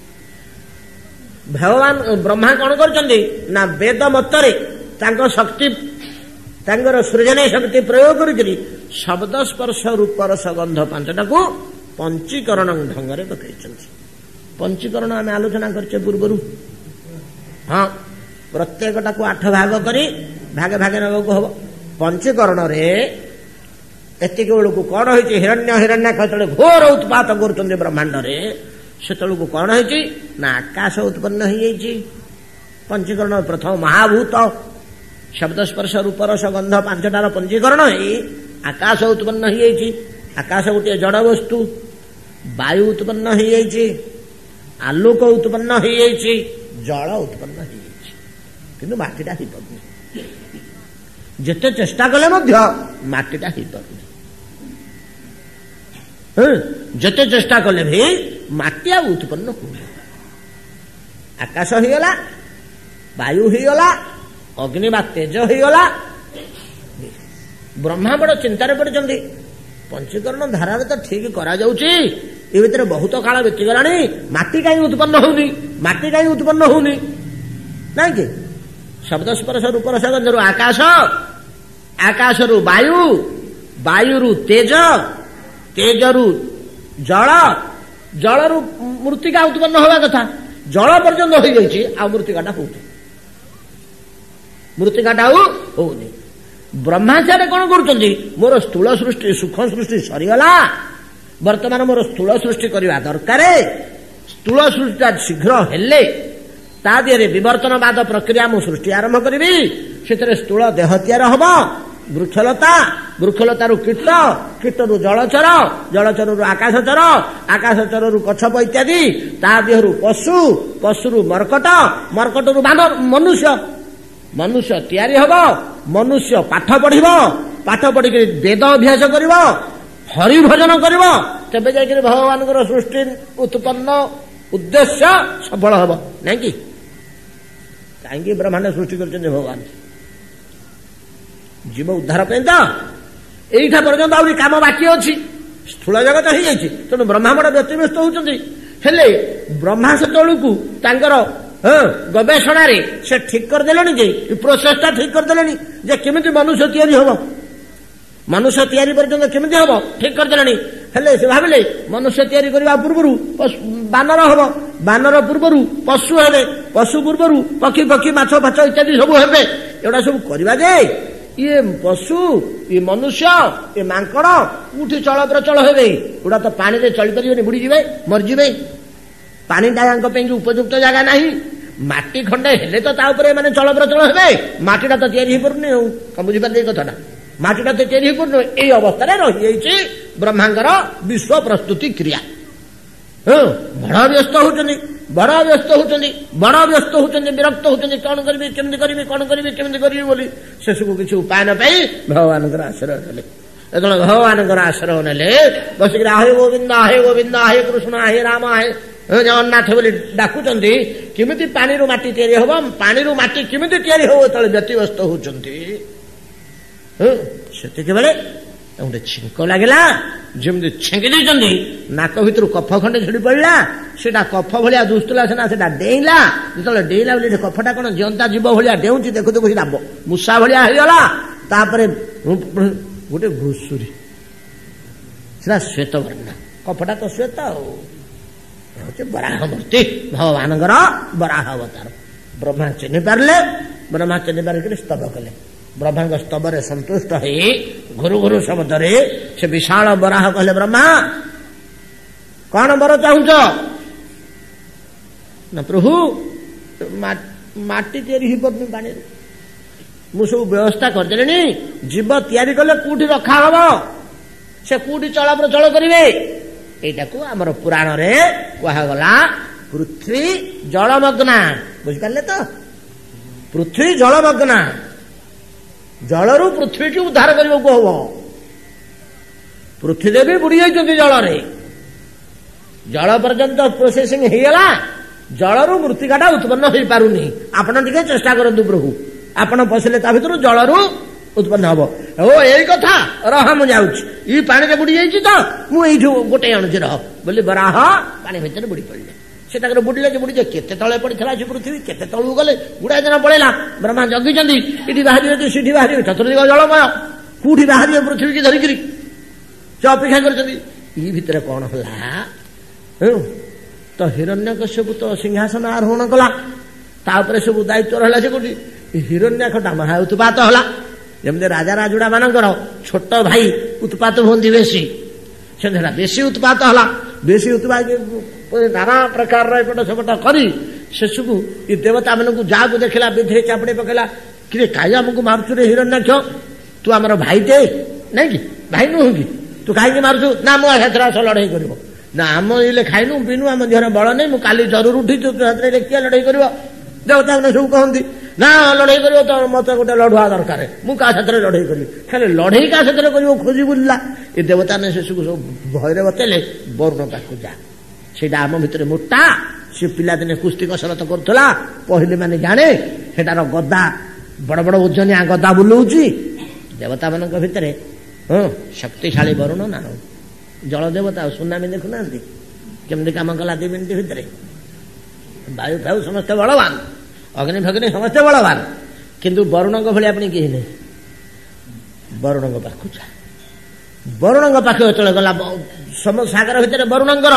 ଭଗବାନ ବ୍ରହ୍ମା କଣ କରିଛନ୍ତି ନା, ବେଦ ମତରେ ତାଙ୍କ ଶକ୍ତି, ତାଙ୍କର ସୃଜନୀ ଶକ୍ତି ପ୍ରୟୋଗ କରିକିରି ଶବ୍ଦ ସ୍ପର୍ଶ ରୂପ ରସ ଗନ୍ଧ ପାଞ୍ଚଟାକୁ ପଞ୍ଚୀକରଣ ଢଙ୍ଗରେ ପକେଇଛନ୍ତି। ପଞ୍ଚୀକରଣ ଆମେ ଆଲୋଚନା କରିଛେ ପୂର୍ବରୁ। ହଁ, ପ୍ରତ୍ୟେକଟାକୁ 8 ଭାଗ କରି ଭାଗେ ଭାଗେ ନେବାକୁ ହବ। ପଞ୍ଚୀକରଣରେ ଏତିକି ବେଳକୁ କଣ ହେଇଛି, ହିରଣ୍ୟାକ୍ଷ ଯେତେବେଳେ ଘୋର ଉତ୍ପାତ କରୁଛନ୍ତି ବ୍ରହ୍ମାଣ୍ଡରେ, ସେତେବେଳକୁ କଣ ହେଇଛି ନା, ଆକାଶ ଉତ୍ପନ୍ନ ହେଇଯାଇଛି। ପଞ୍ଚୀକରଣ ପ୍ରଥମ ମହାଭୂତ ଶବ୍ଦ ସ୍ପର୍ଶ ରୂପ ରସ ଗନ୍ଧ ପାଞ୍ଚଟାର ପଞ୍ଚୀକରଣ ହେଇ ଆକାଶ ଉତ୍ପନ୍ନ ହେଇଯାଇଛି। ଆକାଶ ଗୋଟିଏ ଜଡ଼ ବସ୍ତୁ। ବାୟୁ ଉତ୍ପନ୍ନ ହେଇଯାଇଛି, ଆଲୋକ ଉତ୍ପନ୍ନ ହେଇଯାଇଛି, ଜଳ ଉତ୍ପନ୍ନ ହେଇଯାଇଛି। କିନ୍ତୁ ମାଟିଟା ହେଇପାରୁନି। ଯେତେ ଚେଷ୍ଟା କଲେ ମଧ୍ୟ ମାଟିଟା ହେଇପାରୁନି। ଯେତେ ଚେଷ୍ଟା କଲେ ବି ମାଟି ଆଉ ଉତ୍ପନ୍ନ ହୁଏ। ଆକାଶ ହେଇଗଲା, ବାୟୁ ହେଇଗଲା, ଅଗ୍ନି ବା ତେଜ ହେଇଗଲା। ବ୍ରହ୍ମା ବଡ ଚିନ୍ତାରେ ପଡିଛନ୍ତି। ପଞ୍ଚୀକରଣ ଧାରାରେ ତ ଠିକ କରାଯାଉଛି, ଏ ଭିତରେ ବହୁତ କାଳ ବିତିଗଲାଣି, ମାଟି କାହିଁ ଉତ୍ପନ୍ନ ହଉନି? ମାଟି କାହିଁ ଉତ୍ପନ୍ନ ହଉନି? ନାଇଁ କି ଶବ୍ଦ ସ୍ପର୍ଶ ରୂପ ରସ ଗନ୍ଧରୁ ଆକାଶ, ଆକାଶରୁ ବାୟୁ, ବାୟୁରୁ ତେଜ, ତେଜରୁ ଜଳ, ଜଳରୁ ମୃତ୍ତିକା ଉତ୍ପନ୍ନ ହେବା କଥା। ଜଳ ପର୍ଯ୍ୟନ୍ତ ହୋଇଯାଇଛି, ଆଉ ମୃତ୍ତିକାଟା ହଉନି। ମୃତ୍ତିକାଟା ଆଉ ହଉନି। ବ୍ରହ୍ମାଚାର୍ଯ୍ୟ କଣ କରୁଛନ୍ତି, ମୋର ସ୍ଥୂଳ ସୃଷ୍ଟି ସୂକ୍ଷ୍ମ ସୃଷ୍ଟି ସରିଗଲା, ବର୍ତ୍ତମାନ ମୋର ସ୍ଥୂଳ ସୃଷ୍ଟି କରିବା ଦରକାର। ସ୍ଥୂଳ ସୃଷ୍ଟିଟା ଶୀଘ୍ର ହେଲେ ତା ଦେହରେ ବିବର୍ତ୍ତନବାଦ ପ୍ରକ୍ରିୟା ମୁଁ ସୃଷ୍ଟି ଆରମ୍ଭ କରିବି। ସେଥିରେ ସ୍ଥୂଳ ଦେହ ତିଆରି ହବ, ବୃକ୍ଷଲତା, ବୃକ୍ଷଲତାରୁ କୀଟ, କୀଟରୁ ଜଳଚର, ଜଳଚରରୁ ଆକାଶଚର, ଆକାଶଚରରୁ କଚ୍ଛପ ଇତ୍ୟାଦି, ତା ଦେହରୁ ପଶୁ, ପଶୁରୁ ମର୍କଟ, ମର୍କଟରୁ ମନୁଷ୍ୟ, ମନୁଷ୍ୟ ତିଆରି ହବ। ମନୁଷ୍ୟ ପାଠ ପଢିବ, ପାଠ ପଢିକିରି ବେଦ ଅଭ୍ୟାସ କରିବ, ହରିଭଜନ କରିବ, ତେବେ ଯାଇକରି ଭଗବାନଙ୍କର ସୃଷ୍ଟି ଉତ୍ପନ୍ନ ଉଦ୍ଦେଶ୍ୟ ସଫଳ ହବ। ନାଇଁ କି? କାହିଁକି ବ୍ରହ୍ମାଣ୍ଡ ସୃଷ୍ଟି କରିଛନ୍ତି ଭଗବାନ? ଜୀବ ଉଦ୍ଧାର ପାଇଁ ତ। ଏଇଟା ପର୍ଯ୍ୟନ୍ତ ଆହୁରି କାମ ବାକି ଅଛି। ସ୍ଥୂଳ ଜଗତ ହେଇଯାଇଛି, ତେଣୁ ବ୍ରହ୍ମା ବଡ ବ୍ୟତିବ୍ୟସ୍ତ ହଉଛନ୍ତି। ହେଲେ ବ୍ରହ୍ମା ସେତେବେଳକୁ ତାଙ୍କର ଗବେଷଣାରେ ସେ ଠିକ କରିଦେଲେଣି ଯେ, ପ୍ରୋସେସଟା ଠିକ କରିଦେଲେଣି ଯେ କେମିତି ମନୁଷ୍ୟ ତିଆରି ହବ, ମନୁଷ୍ୟ ତିଆରି ପର୍ଯ୍ୟନ୍ତ କେମିତି ହବ ଠିକ କରିଦେଲେଣି। ହେଲେ ସେ ଭାବିଲେ ମନୁଷ୍ୟ ତିଆରି କରିବା ପୂର୍ବରୁ ବାନର ହବ, ବାନର ପୂର୍ବରୁ ପଶୁ ହେବେ, ପଶୁ ପୂର୍ବରୁ ପକ୍ଷୀ ପକ୍ଷୀ ମାଛ ଫାଛ ଇତ୍ୟାଦି ସବୁ ହେବେ। ଏଗୁଡା ସବୁ କରିବା ଯେ ଇଏ ପଶୁ, ଇଏ ମନୁଷ୍ୟ, ଏ ମାଙ୍କଡ କୋଉଠି ଚଳପ୍ରଚଳ ହେବେ? ଏଗୁଡା ତ ପାଣିରେ ଚଳିପାରିବେନି, ବୁଡିଯିବେ, ମରିଯିବେ। ପାଣିଟା ୟାଙ୍କ ପାଇଁ ଉପଯୁକ୍ତ ଜାଗା ନାହିଁ। ମାଟି ଖଣ୍ଡେ ହେଲେ ତ ତା ଉପରେ ମାନେ ଚଳପ୍ରଚଳ ହେବେ। ମାଟିଟା ତ ତିଆରି ହେଇପାରୁନି। ଆଉ କଣ ବୁଝିପାରିଲେ ଏଇ କଥାଟା? ମାଟିଟା ତ ତିଆରି ହେଇପାରୁନି। ଏଇ ଅବସ୍ଥାରେ ରହିଯାଇଛି ବ୍ରହ୍ମାଙ୍କର ବିଶ୍ୱ ପ୍ରସ୍ତୁତି କ୍ରିୟା। ବଡ ବ୍ୟସ୍ତ ହଉଛନ୍ତି, ବଡ ବ୍ୟସ୍ତ ହଉଛନ୍ତି, ବଡ ବ୍ୟସ୍ତ ହଉଛନ୍ତି, ବିରକ୍ତ ହଉଛନ୍ତି। କଣ କରିବି, କେମିତି କରିବି, କଣ କରିବି, କେମିତି କରିବି ବୋଲି ଶେଷକୁ କିଛି ଉପାୟ ନ ପାଇ ଭଗବାନଙ୍କର ଆଶ୍ରୟ କଲେ। ଯେତେବେଳେ ଭଗବାନଙ୍କର ଆଶ୍ରୟ ନେଲେ ବସିକିରି ହେ ଗୋବିନ୍ଦ ହେ ଗୋବିନ୍ଦ ହେ କୃଷ୍ଣ ହେ ରାମ ହେ ଜଗନ୍ନାଥ ବୋଲି ଡାକୁଛନ୍ତି। କେମିତି ପାଣିରୁ ମାଟି ତିଆରି ହବ, ପାଣିରୁ ମାଟି କେମିତି ତିଆରି ହବ ଯେତେବେଳେ ବ୍ୟତିବ୍ୟସ୍ତ ହଉଛନ୍ତି, ସେତିକିବେଳେ ଗୋଟେ ଛିଙ୍କ ଲାଗିଲା। ଯେମିତି ଛେଙ୍କି ଦେଇଛନ୍ତି, ନାକ ଭିତରୁ କଫ ଖଣ୍ଡେ ଝୁଡ଼ି ପଡ଼ିଲା। ସେଟା କଫ ଭଳିଆ ଦୁସୁଥିଲା ସିନା, ସେଟା ଡେଇଁଲା। ଯେତେବେଳେ ଡେଇଁଲା ବୋଲି କଫଟା କଣ ଜିଅନ୍ତା ଜୀବ ଭଳିଆ ଡେଉଁଛି, ଦେଖୁ ଦେଖୁ ସେଟା ମୂଷା ଭଳିଆ ହେଇଗଲା। ତାପରେ ଗୋଟେ ଘୁଷୁରୀ, ସେଟା ଶ୍ଵେତ ବର୍ଣ୍ଣ, କଫଟା ତ ଶ୍ଵେତ ଆଉ। ହଉଛି ବରାହ ମୂର୍ତ୍ତି, ଭଗବାନଙ୍କର ବରାହ ଅବତାର। ବ୍ରହ୍ମା ଚିହ୍ନି ପାରିଲେ, ବ୍ରହ୍ମା ଚିହ୍ନି ପାରିକି ସ୍ତବ କଲେ। ବ୍ରହ୍ମାଙ୍କ ସ୍ତବରେ ସନ୍ତୁଷ୍ଟ ହେଇ ଘୁରୁ ଘୁରୁ ଶବ୍ଦରେ ସେ ବିଶାଳ ବରାହ କହିଲେ, ବ୍ରହ୍ମା କଣ ବର ଚାହୁଁଛ? ନା ପ୍ରଭୁ ମାଟି ତିଆରି ହେଇପାରୁନି ପାଣିରେ, ମୁଁ ସବୁ ବ୍ୟବସ୍ଥା କରିଦେଲିଣି। ଜୀବ ତିଆରି କଲେ କୋଉଠି ରଖା ହବ, ସେ କୋଉଠି ଚଳପ୍ରଚଳ କରିବେ? ଏଇଟାକୁ ଆମର ପୁରାଣରେ କୁହାଗଲା ପୃଥ୍ୱୀ ଜଳମଗ୍ନା। ବୁଝିପାରିଲେ ତ? ପୃଥ୍ୱୀ ଜଳମଗ୍ନା, ଜଳରୁ ପୃଥ୍ୱୀକୁ ଉଦ୍ଧାର କରିବାକୁ ହବ। ପୃଥ୍ୱୀ ଦେବୀ ବୁଡି ଯାଇଛନ୍ତି ଜଳରେ, ଜଳ ପର୍ଯ୍ୟନ୍ତ ପ୍ରୋସେସିଂ ହେଇଗଲା, ଜଳରୁ ମୃତ୍ତିକାଟା ଉତ୍ପନ୍ନ ହେଇପାରୁନି। ଆପଣ ଟିକେ ଚେଷ୍ଟା କରନ୍ତୁ ପ୍ରଭୁ, ଆପଣ ପଶିଲେ ତା ଭିତରୁ ଜଳରୁ ଉତ୍ପନ୍ନ ହବ। ଓ ଏଇ କଥା, ରହ ମୁଁ ଯାଉଛି, ଏଇ ପାଣିରେ ବୁଡି ଯାଇଛି ତ ମୁଁ ଏଇଠୁ ଗୋଟେ ଆଣୁଛି, ରହ ବୋଲି ବରାହ ପାଣି ଭିତରେ ବୁଡି ପଡିଲେ। ସେ ତାଙ୍କର ବୁଡିଲେ ଯେ ବୁଡିଲେ, କେତେ ତଳେ ପଡିଥିଲା ସେ ପୃଥିବୀ, କେତେ ତଳକୁ ଗଲେ, ଗୁଡାଏ ଦିନ ପଳେଇଲା। ବ୍ରହ୍ମା ଜଗିଛନ୍ତି, ଏଠି ବାହାରିବେ କି ସେଠି ବାହାରିବେ, ଚତୁର୍ଦିଗ ଜଳମୟ, କୋଉଠି ବାହାରିବେ ପୃଥିବୀକି ଧରିକିରି, ସେ ଅପେକ୍ଷା କରିଛନ୍ତି। ଇ ଭିତରେ କଣ ହେଲା ତ ହିରଣ୍ୟକଶ୍ୟପ ତ ସିଂହାସନ ଆରୋହଣ କଲା, ତା ଉପରେ ସବୁ ଦାୟିତ୍ୱ ରହିଲା। ସେ କୋଉଠି ହିରଣ୍ୟାକ୍ଷଟା ମହା ଉତ୍ପାତ ହେଲା। ଯେମିତି ରାଜା ରାଜୁଡା ମାନଙ୍କର ଛୋଟ ଭାଇ ଉତ୍ପାତ ହୁଅନ୍ତି ବେଶୀ, ସେମିତି ହେଲା ବେଶୀ ଉତ୍ପାତ ହେଲା। ବେଶୀ ଉତ୍ପାତ ନାନା ପ୍ରକାରର ଏପଟ ସେପଟ କରି ଶେଷକୁ ଏ ଦେବତା ମାନଙ୍କୁ ଯାହାକୁ ଦେଖିଲା ବିଧିରେ ଚାପଡି ପକେଇଲା, କିରେ କାହିଁ ଆମକୁ ମାରୁଛୁ ରେ ହିରଣ୍ୟାକ୍ଷ, ତୁ ଆମର ଭାଇଟେ ନାଇଁ କି, ଭାଇ ନୁହଁ କି, ତୁ କାହିଁକି ମାରୁଛୁ? ନା ମୁଁ ସେଥିରେ ଆସ ଲଢେଇ କରିବ। ନା ଆମ ଇଲେ ଖାଇନୁ ପିନୁ, ଆମ ଦେହରେ ବଳ ନେଇ, ମୁଁ କାଲି ଜରୁର ଉଠିଛୁ, ତୁ ସେଥିରେ କିଏ ଲଢେଇ କରିବ? ଦେବତା ମାନେ ସବୁ କହନ୍ତି ନା ଲଢେଇ କରିବ ତ ମତେ ଗୋଟେ ଲଢୁଆ ଦରକାର, ମୁଁ କାହା ସାଥିରେ ଲଢେଇ କରିବି। ଖାଲି ଲଢେଇ କାହା ସାଥିରେ କରିବ ଖୋଜି ବୁଲିଲା। ଏ ଦେବତା ମାନେ ଶେଷକୁ ସବୁ ଭୟରେ ବତେଇଲେ, ବରୁଣ ପାଖକୁ ଯା, ସେଇଟା ଆମ ଭିତରେ ମୋଟା, ସେ ପିଲାଦିନେ କୁସ୍ତି କସରତ କରୁଥିଲା, ପହିଲି ମାନେ ଜାଣେ, ସେଟାର ଗଦା ବଡ ବଡ ଓଜନିଆ ଗଦା ବୁଲଉଛି। ଦେବତା ମାନଙ୍କ ଭିତରେ ଶକ୍ତିଶାଳୀ ବରୁଣ ନା ଜଳ ଦେବତା। ଆଉ ସୁନାମୀ ଦେଖୁନାହାନ୍ତି କେମିତି କାମ କଲା 2 ମିନିଟ୍ ଭିତରେ। ବାୟୁ ଫାୟୁ ସମସ୍ତେ ବଳବାନ, ଅଗ୍ନି ଫଗ୍ନି ସମସ୍ତେ ବଳବାନ, କିନ୍ତୁ ବରୁଣଙ୍କ ଭଳି ଆପଣ କେହି ନାହିଁ। ବରୁଣଙ୍କ ପାଖକୁ ଯା, ବରୁଣଙ୍କ ପାଖକୁ ଯେତେବେଳେ ଗଲା, ସାଗର ଭିତରେ ବରୁଣଙ୍କର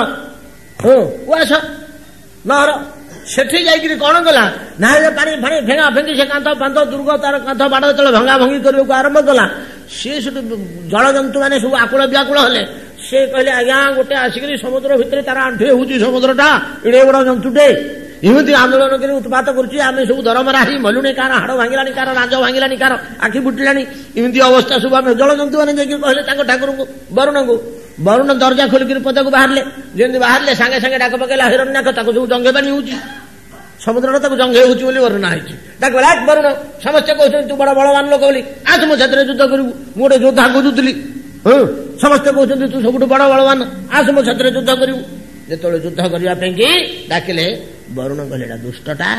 ଆସ ଲହର, ସେଠି ଯାଇକିରି କଣ କଲା ନା ପାଣି ଫାଣି ଭେଙ୍ଗା ଭେଙ୍ଗି, ସେ କାନ୍ଥ ପାନ୍ଥ ଦୁର୍ଗ ତାର କାନ୍ଥ ବାଡ ଯେତେବେଳେ ଭଙ୍ଗା ଭଙ୍ଗି କରିବାକୁ ଆରମ୍ଭ କଲା, ସିଏ ସେଠୁ ଜଳଜନ୍ତୁ ମାନେ ସବୁ ଆକୁଳ ବ୍ୟାକୁଳ ହେଲେ। ସେ କହିଲେ, ଆଜ୍ଞା ଗୋଟେ ଆସିକିରି ସମୁଦ୍ର ଭିତରେ ତାର ଆଣ୍ଠୁଏ ହଉଛି ସମୁଦ୍ରଟା, ଏଡେ ବଡ ଜନ୍ତୁଟେ, ଏମିତି ଆନ୍ଦୋଳନ କରି ଉତ୍ପାତ କରୁଛି, ଆମେ ସବୁ ଦରମରା ହେଇ ମଲୁଣି, କାହାର ହାଡ ଭାଙ୍ଗିଲାଣି, କାହାର ରାଜ ଭାଙ୍ଗିଲାଣି, କାହାର ଆଖି ଫୁଟିଲାଣି, ଏମିତି ଅବସ୍ଥା ସବୁ। ଆମେ ଜଳଜନ୍ତୁ ମାନେ ଯାଇକି କହିଲେ ତାଙ୍କ ଠାକୁରଙ୍କୁ, ବରୁଣଙ୍କୁ। ବରୁଣ ଦରଜା ଖୋଲିକିରି ପଦାକୁ ବାହାରିଲେ। ଯେମିତି ବାହାରିଲେ ସାଙ୍ଗେ ସାଙ୍ଗେ ଡାକ ପକେଇଲା ହିରଣ୍ୟାକ୍ଷ, ତାକୁ ସବୁ ଜଙ୍ଗେ ପାଣି ହଉଛି, ସମୁଦ୍ରଟା ତାକୁ ଜଙ୍ଗେ ହଉଛି ବୋଲି ବର୍ଣ୍ଣନା ହେଇଛି। ତାକୁ ବରୁଣ, ସମସ୍ତେ କହୁଛନ୍ତି ତୁ ବଡ ବଳବାନ ଲୋକ ବୋଲି, ଆସ ମୋ ସାଥିରେ ଯୁଦ୍ଧ କରିବୁ, ମୁଁ ଗୋଟେ ଯୋଦ୍ଧା ଖୋଜୁଥିଲି। ସମସ୍ତେ କହୁଛନ୍ତି ତୁ ସବୁଠୁ ବଡ ବଳବାନ, ଆସ ମୋ ସାଥିରେ ଯୁଦ୍ଧ କରିବୁ। ଯେତେବେଳେ ଯୁଦ୍ଧ କରିବା ପାଇଁ କି ଡାକିଲେ, ବରୁଣ କହିଲେ ଏଟା ଦୁଷ୍ଟଟା,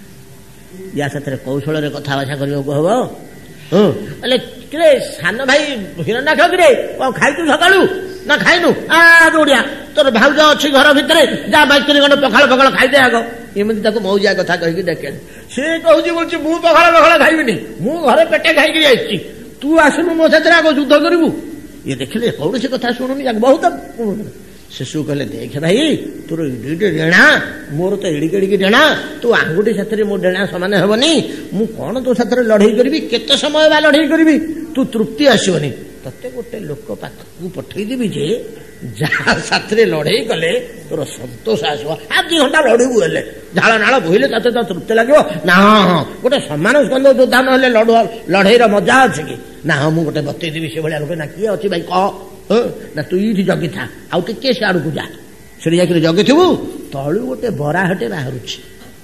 ୟା ସାଥିରେ କୌଶଳରେ କଥାବାର୍ତ୍ତା କରିବାକୁ ହବ। କହିଲେ କିରେ ସାନ ଭାଇ ହିରଣ୍ୟାକ୍ଷ, କିରେ କଣ ଖାଇଛୁ ସକାଳୁ? ନା ଖାଇନୁ? ଦୌଡିଆ, ତୋର ଭାଉଜ ଅଛି ଘର ଭିତରେ, ଯା ବାଇକିରି ଗଣ୍ଡେ ପଖାଳ ପଖାଳ ଖାଇଦେ ଆଗ। ଏମିତି ତାକୁ ମଉଜିଆ କଥା କହିକି ଡାକେ। ସେ କହୁଛି ବୋଲଛି ମୁଁ ପଖାଳ ପଖାଳ ଖାଇବିନି, ମୁଁ ଘରେ ପେଟେ ଖାଇକିରି ଆସିଛି, ତୁ ଆସୁନୁ ମୋ ସାଥିରେ ଆଗ ଯୁଦ୍ଧ କରିବୁ। ଇଏ ଦେଖିଲେ କୌଣସି କଥା ଶୁଣୁନି, ବହୁତ ଶେଷକୁ କହିଲେ, ଦେଖେ ଭାଇ ତୋର ଏଡ଼ିକି ଡେଣା, ମୋର ତ ଏଡ଼ିକି ଏଡ଼ିକି ଡେଣା, ତୁ ଆଙ୍ଗୁଠି ସାଥିରେ ମୋ ଡେଣା ସମାନ ହେବନି, ମୁଁ କଣ ତୋ ସାଥିରେ ଲଢେଇ କରିବି, କେତେ ସମୟ ବା ଲଢେଇ କରିବି, ତୁ ତୃପ୍ତି ଆସିବନି। ତତେ ଗୋଟେ ଲୋକ ପାଖକୁ ପଠେଇଦେବି ଯେ ଯାହା ସାଥିରେ ଲଢେଇ କଲେ ତୋର ସନ୍ତୋଷ ଆସିବ। 2 ଘଣ୍ଟା ଲଢିବୁ, ହେଲେ ଝାଳ ନାଳ ବୋହିଲେ ତତେ ତ ତୃପ୍ତି ଲାଗିବ ନା? ହଁ, ଗୋଟେ ସମାନ ସ୍କନ୍ଦ ଯୋଦ୍ଧା ନହେଲେ ଲଢେଇର ମଜା ଅଛି କି? ନା ହଁ, ମୁଁ ଗୋଟେ ବତେଇଦେବି ସେଭଳିଆ ଲୋକ। ନା କିଏ ଅଛି ଭାଇ କହ? ନା ତୁ ଏଇଠି ଜଗିଥା, ଆଉ ଟିକେ ସେ ଆଡକୁ ଯା, ସେଠି ଯାଇକିରି ଜଗିଥିବୁ, ତଳୁ ଗୋଟେ ବରାହଟେ ବାହାରୁଛି,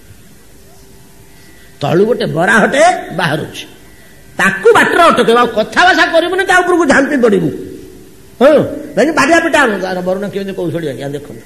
ତଳୁ ଗୋଟେ ବରାହଟେ ବାହାରୁଛି, ତାକୁ ବାଟରେ ଅଟକେଇବ, ଆଉ କଥାବାର୍ତ୍ତା କରିବୁନି, ତା ଉପରକୁ ଝାମ୍ପି ପଡିବୁ। ହଁ ବାକି ବାଡ଼ିଆ ପିଟା ବରୁଣ କେମିତି କୌଶଳୀ ଆଜ୍ଞା ଦେଖନ୍ତୁ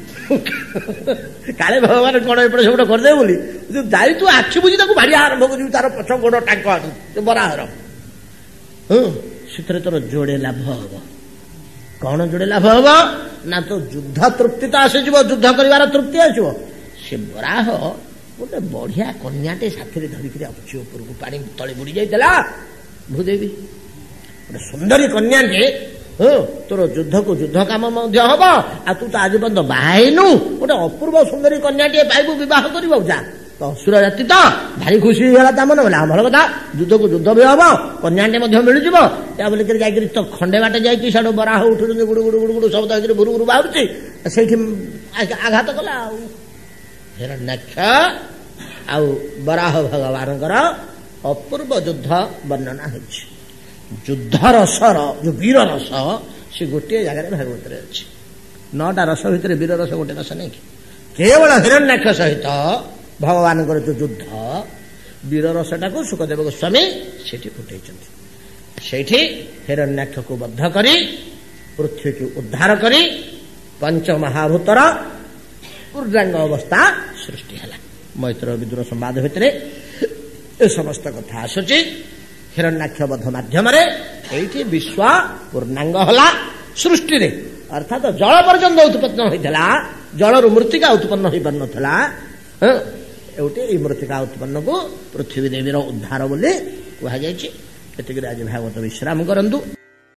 କାଳେ ଭଗବାନ କଣ ଏପଟେ ସେପଟେ କରିଦେବେ ବୋଲି ଯାଇ ତୁ ଆଖି ବୁଝି ତାକୁ ବାଡ଼ିଆ ଆରମ୍ଭ କରିବୁ ତାର ପଛ ଗୋଡ଼ ଟାଙ୍କ ବରାହର ସେଥିରେ ତୋର ଯୋଡ଼େ ଲାଭ ହବ। କଣ ଯୋଡ଼େ ଲାଭ ହବ ନା ତ ଯୁଦ୍ଧ ତୃପ୍ତି ତ ଆସିଯିବ, ଯୁଦ୍ଧ କରିବାର ତୃପ୍ତି ଆସିବ। ସେ ବରାହ ଗୋଟେ ବଢିଆ କନ୍ୟାଟେ ସାଥିରେ ଧରିକିରି ଆସୁଛି ଉପରକୁ, ପାଣି ତଳେ ବୁଡି ଯାଇଥିଲା ଭୂଦେବୀ ଗୋଟେ ସୁନ୍ଦରୀ କନ୍ୟାଟେ। ତୋର ଯୁଦ୍ଧକୁ ଯୁଦ୍ଧ କାମ ମଧ୍ୟ ହବ, ଆଉ ତୁ ତ ଆଜି ପର୍ଯ୍ୟନ୍ତ ବାହା ହେଇନୁ, ଗୋଟେ ଅପୂର୍ବ ସୁନ୍ଦରୀ କନ୍ୟାଟିଏ ପାଇବୁ, ବିବାହ କରିବ। ଯା ତ ଅସୁର ଜାତି ତ ଭାରି ଖୁସି ହେଇଗଲା ତା ମନ ବୋଲେ ଭଲ କଥା, ଯୁଦ୍ଧକୁ ଯୁଦ୍ଧ ବି ହବ, କନ୍ୟାଟେ ମଧ୍ୟ ମିଳିଯିବ। ତା ବୋଲିକରି ଯାଇକରି ତ ଖଣ୍ଡେ ବାଟେ ଯାଇକି ସେଠୁ ବରାହ ଉଠୁଛନ୍ତି, ଗୁଡୁ ଗୁଡୁ ଗୁଡୁ ଗୁଡୁ ସବୁ ଯାଇକରି ବୁରୁ ବୁରୁ ବାହାରୁଛି, ସେଇଠି ଆଘାତ କଲା। ଆଉ ହିରଣ୍ୟାକ୍ଷ ଆଉ ବରାହ ଭଗବାନଙ୍କର ଅପୂର୍ବ ଯୁଦ୍ଧ ବର୍ଣ୍ଣନା ହେଉଛି। ଯୁଦ୍ଧ ରସର ଯୋଉ ବୀର ରସ ସେ ଗୋଟିଏ ଜାଗାରେ ଭାଗବତରେ ଅଛି। 9ଟା ରସ ଭିତରେ ବୀର ରସ ଗୋଟେ ରସ ନାଇଁ କି? କେବଳ ହିରଣ୍ୟାକ୍ଷ ସହିତ ଭଗବାନଙ୍କର ଯୋଉ ଯୁଦ୍ଧ, ବୀର ରସଟାକୁ ସୁଖଦେବ ଗୋସ୍ୱାମୀ ସେଠି ଫୁଟେଇଛନ୍ତି। ସେଇଠି ହିରଣ୍ୟାକ୍ଷକୁ ବଦ୍ଧ କରି ପୃଥ୍ୱୀକୁ ଉଦ୍ଧାର କରି ପଞ୍ଚମହାଭୂତର ପୂର୍ଣ୍ଣାଙ୍ଗ ଅବସ୍ଥା ସୃଷ୍ଟି ହେଲା। ମୈତ୍ର ବିଦୁର ସମ୍ବାଦ ଭିତରେ ଏ ସମସ୍ତ କଥା ଆସୁଛି। ହିରଣ୍ୟାକ୍ଷ ବଧ ମାଧ୍ୟମରେ ଏଇଠି ବିଶ୍ୱ ପୂର୍ଣ୍ଣାଙ୍ଗ ହେଲା ସୃଷ୍ଟିରେ, ଅର୍ଥାତ୍ ଜଳ ପର୍ଯ୍ୟନ୍ତ ଉତ୍ପନ୍ନ ହୋଇଥିଲା, ଜଳରୁ ମୃତ୍ତିକା ଉତ୍ପନ୍ନ ହୋଇପାରୁନଥିଲା। ଏଉଠି ଏଇ ମୃତ୍ତିକା ଉତ୍ପନ୍ନକୁ ପୃଥିବୀ ଦେବୀର ଉଦ୍ଧାର ବୋଲି କୁହାଯାଇଛି। ଏତିକିରେ ଆଜି ଭାଗବତ ବିଶ୍ରାମ କରନ୍ତୁ।